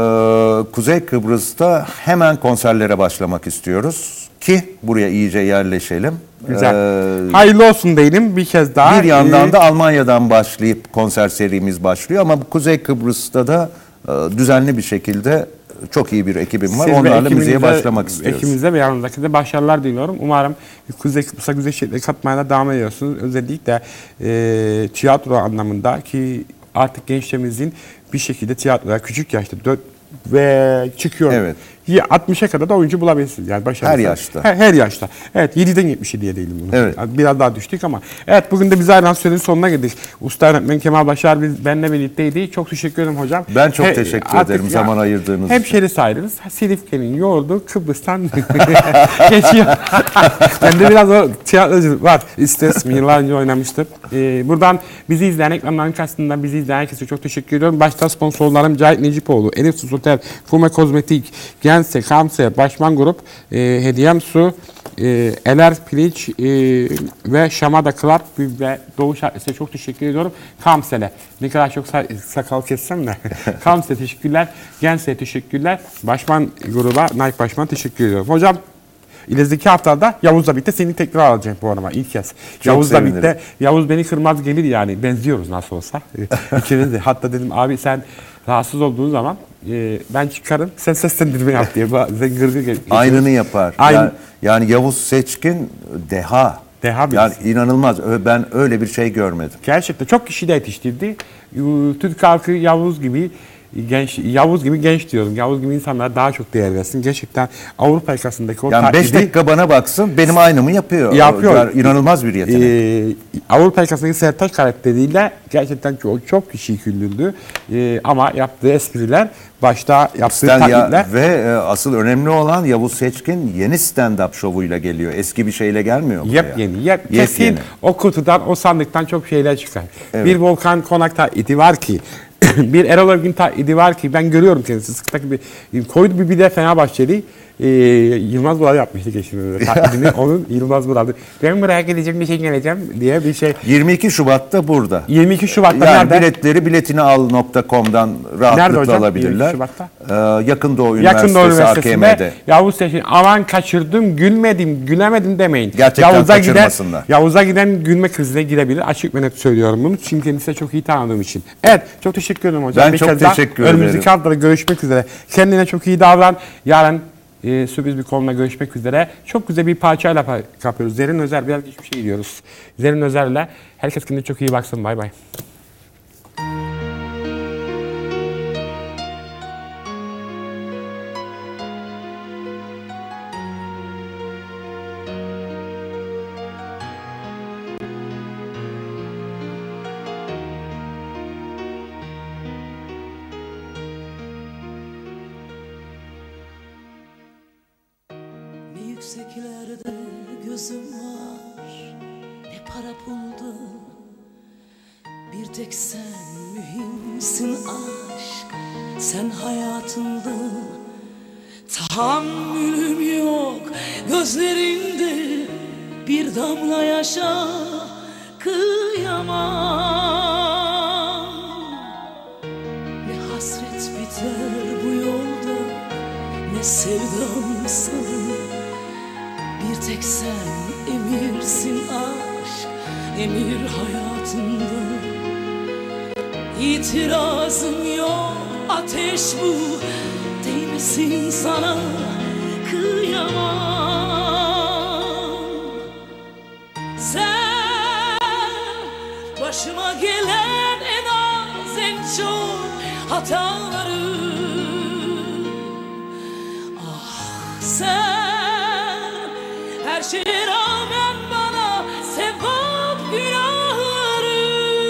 Ee, Kuzey Kıbrıs'ta hemen konserlere başlamak istiyoruz ki buraya iyice yerleşelim. Güzel. Ee, Hayırlı olsun diyelim bir kez daha. Bir yandan ee... da Almanya'dan başlayıp konser serimiz başlıyor ama Kuzey Kıbrıs'ta da e, düzenli bir şekilde çok iyi bir ekibim var. Siz onlarla müziğe başlamak istiyoruz. Ekibimize ve yanındaki de başarılar diliyorum. Umarım Kuzey Kıbrıs'a güzel şeyler katmaya da devam ediyorsunuz. Özellikle e, tiyatro anlamında ki artık gençlerimizin bir şekilde tiyatroya küçük yaşta dört ve çıkıyor. Evet. altmışa kadar da oyuncu bulabilirsiniz. Yani her yaşta. Her, her yaşta. Evet, yediden yetmişe diye değilim bunu. Evet. Yani biraz daha düştük ama. Evet, bugün de biz ayrılan sürenin sonuna geldik. Usta öğretmen Kemal Başar biz, benimle birlikteydi. Çok teşekkür ederim hocam. Ben çok He, teşekkür ederim ya, zaman ayırdığınız için. Hemşeri sayılırız. Silifke'nin yoğurdu Kıbrıs'tan geçiyor. Ben de biraz o tiyatrocu var. İstes yıllar önce oynamıştım. Ee, buradan bizi izleyen, ekranların karşısından bizi izleyen herkese çok teşekkür ediyorum. Başta sponsorlarım Cahit Necipoğlu, Elif Sus Otel, Fume Kozmetik, Gense, Kamse, Başman Grup, e, Hediyem Su, e, Eler Piliç e, ve Şamada Club ve Doğu Şarkısı'na çok teşekkür ediyorum. Kamse'le. Ne kadar çok sakal kessem de. Kamse teşekkürler. Gense'ye teşekkürler. Başman Gruba, Nike Başman teşekkür ediyorum. Hocam İlerideki haftada Yavuz'la birlikte seni tekrar alacağım bu arama ilk kez. Çok Yavuz'la sevinirim. birlikte Yavuz beni kırmaz gelir yani benziyoruz nasıl olsa. İkimiz de. Hatta dedim abi sen rahatsız olduğun zaman e, ben çıkarım sen seslendirme yap diye. Aynını yapar. Aynı. Yani, yani Yavuz Seçkin deha. Deha bir yani inanılmaz. Ben öyle bir şey görmedim. Gerçekten çok kişi de yetiştirdi. Türk halkı Yavuz gibi genç, Yavuz gibi genç diyorum. Yavuz gibi insanlara daha çok değer versin. Gerçekten Avrupa yakasındaki o yani beş dakika bana baksın benim aynımı yapıyor. Yapıyor. Yani inanılmaz bir yetenek. Ee, Avrupa yakasındaki Sertaç karakteriyle gerçekten çok, çok kişi güldürdü. Ee, ama yaptığı espriler, başta yaptığı taklitler. Ve e, asıl önemli olan Yavuz Seçkin yeni stand-up şovuyla geliyor. Eski bir şeyle gelmiyor buraya. Yepyeni. Yep, kesin o kutudan, o sandıktan çok şeyler çıkar. Evet. Bir Volkan Konak taklidi var ki bir Erol Evgin taklidi var ki ben görüyorum kendisi. Sıktaki bir koydu bir bir de Fenerbahçeli. e, Yılmaz Vural yapmıştı geçtiğimizde. Taklidini onun Yılmaz Vural'dı. Ben buraya gideceğim bir şey geleceğim diye bir şey. yirmi iki Şubat'ta burada. yirmi iki Şubat'ta Yani nerede? biletleri biletini al nokta com'dan Nerede rahatlıkla hocam? alabilirler. yirmi iki Şubat'ta? Ee, Yakın Doğu Yakın Doğu Üniversitesi A K M'de. Üniversitesi'nde Yavuz Seçin aman kaçırdım, gülmedim, gülemedim demeyin. Gerçekten Yavuz'a giden, kaçırmasınlar. Yavuz'a giden gülme krizine girebilir. Açık ve net söylüyorum bunu. Çünkü kendisi de çok iyi tanıdığım için. Evet, çok teşekkür ederim hocam. Ben Bir çok kez daha teşekkür Önümüzdeki ederim. haftada görüşmek üzere. Kendine çok iyi davran. Yarın e, sürpriz bir konuda görüşmek üzere. Çok güzel bir parçayla pa- kapıyoruz. Zerrin Özer, biraz geçmiş şey diyoruz. Zerrin Özer'le herkes kendine çok iyi baksın. Bay bay. Ne yükseklerde gözüm var, ne para pulda. Bir tek sen mühimsin aşk, sen hayatımda. Tahammülüm yok gözlerinde, bir damla yaşa kıyamam. Ne hasret biter bu yolda, ne sevdam sana. Bir tek sen emirsin aşk, emir hayatımda. İtirazım yok, ateş bu, değmesin sana, kıyamam. Sen başıma gelen en az en çok hataları. Ah sen her şeye rağmen bana sevap günahları.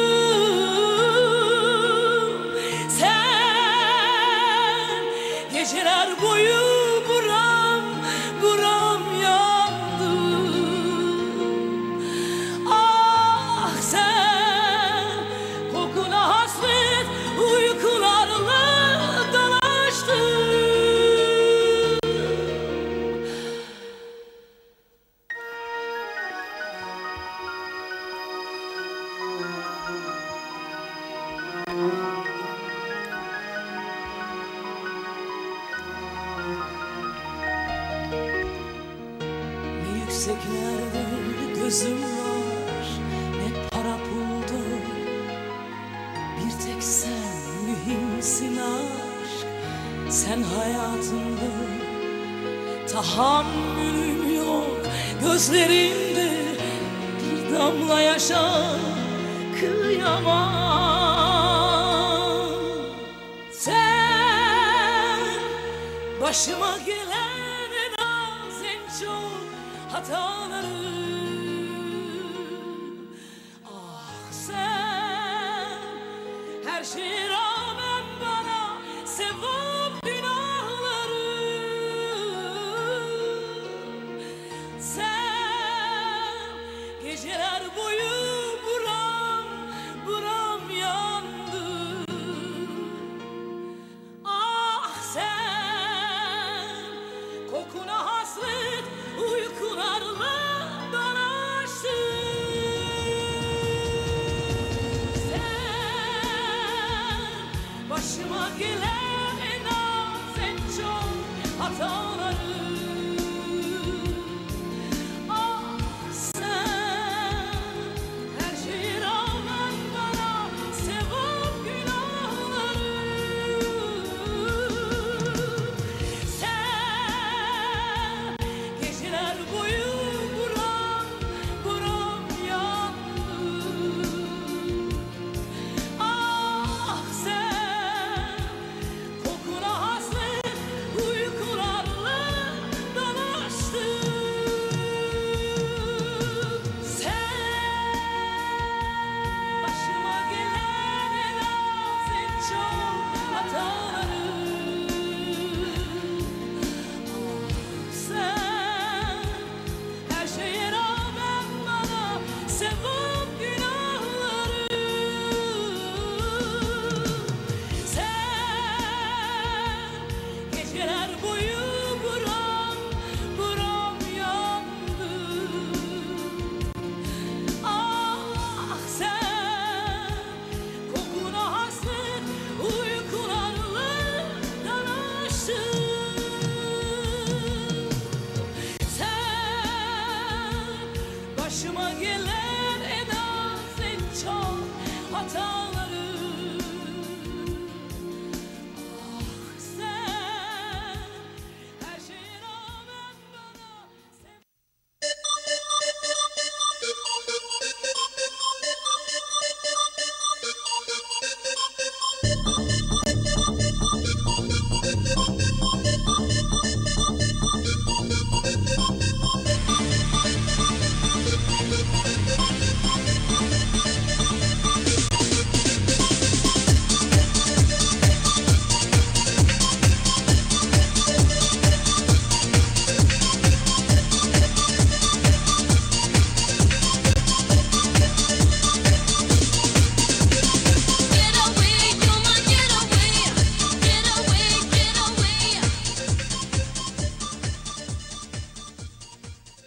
Sen geceler boyu buram buram yandın. Ah sen kokuna hasret uykularla dalaştın. Ne yükseklerde gözüm var, ne para pulda. Bir tek sen mühimsin aşk, sen hayatımda. Tahammülüm yok gözlerinde, bir damla yaşa kıyamam. Sen başıma gelen en az en çok hataları. Ah sen her şeye rağmen bana sevap günahları. Sen geceler boyu buram buram yandın. Ah sen kokuna hasret uykularla dalaştın. Sen başıma gelen en az en çok hataları. Ah sen her şeye rağmen bana sevap günahları. Sen geceler boyu buram buram yandın. Ah sen kokuna hasret uykularla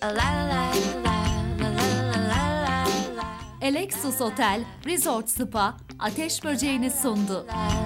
Alexus Otel, Resort Spa, Ateş Böceğini sundu.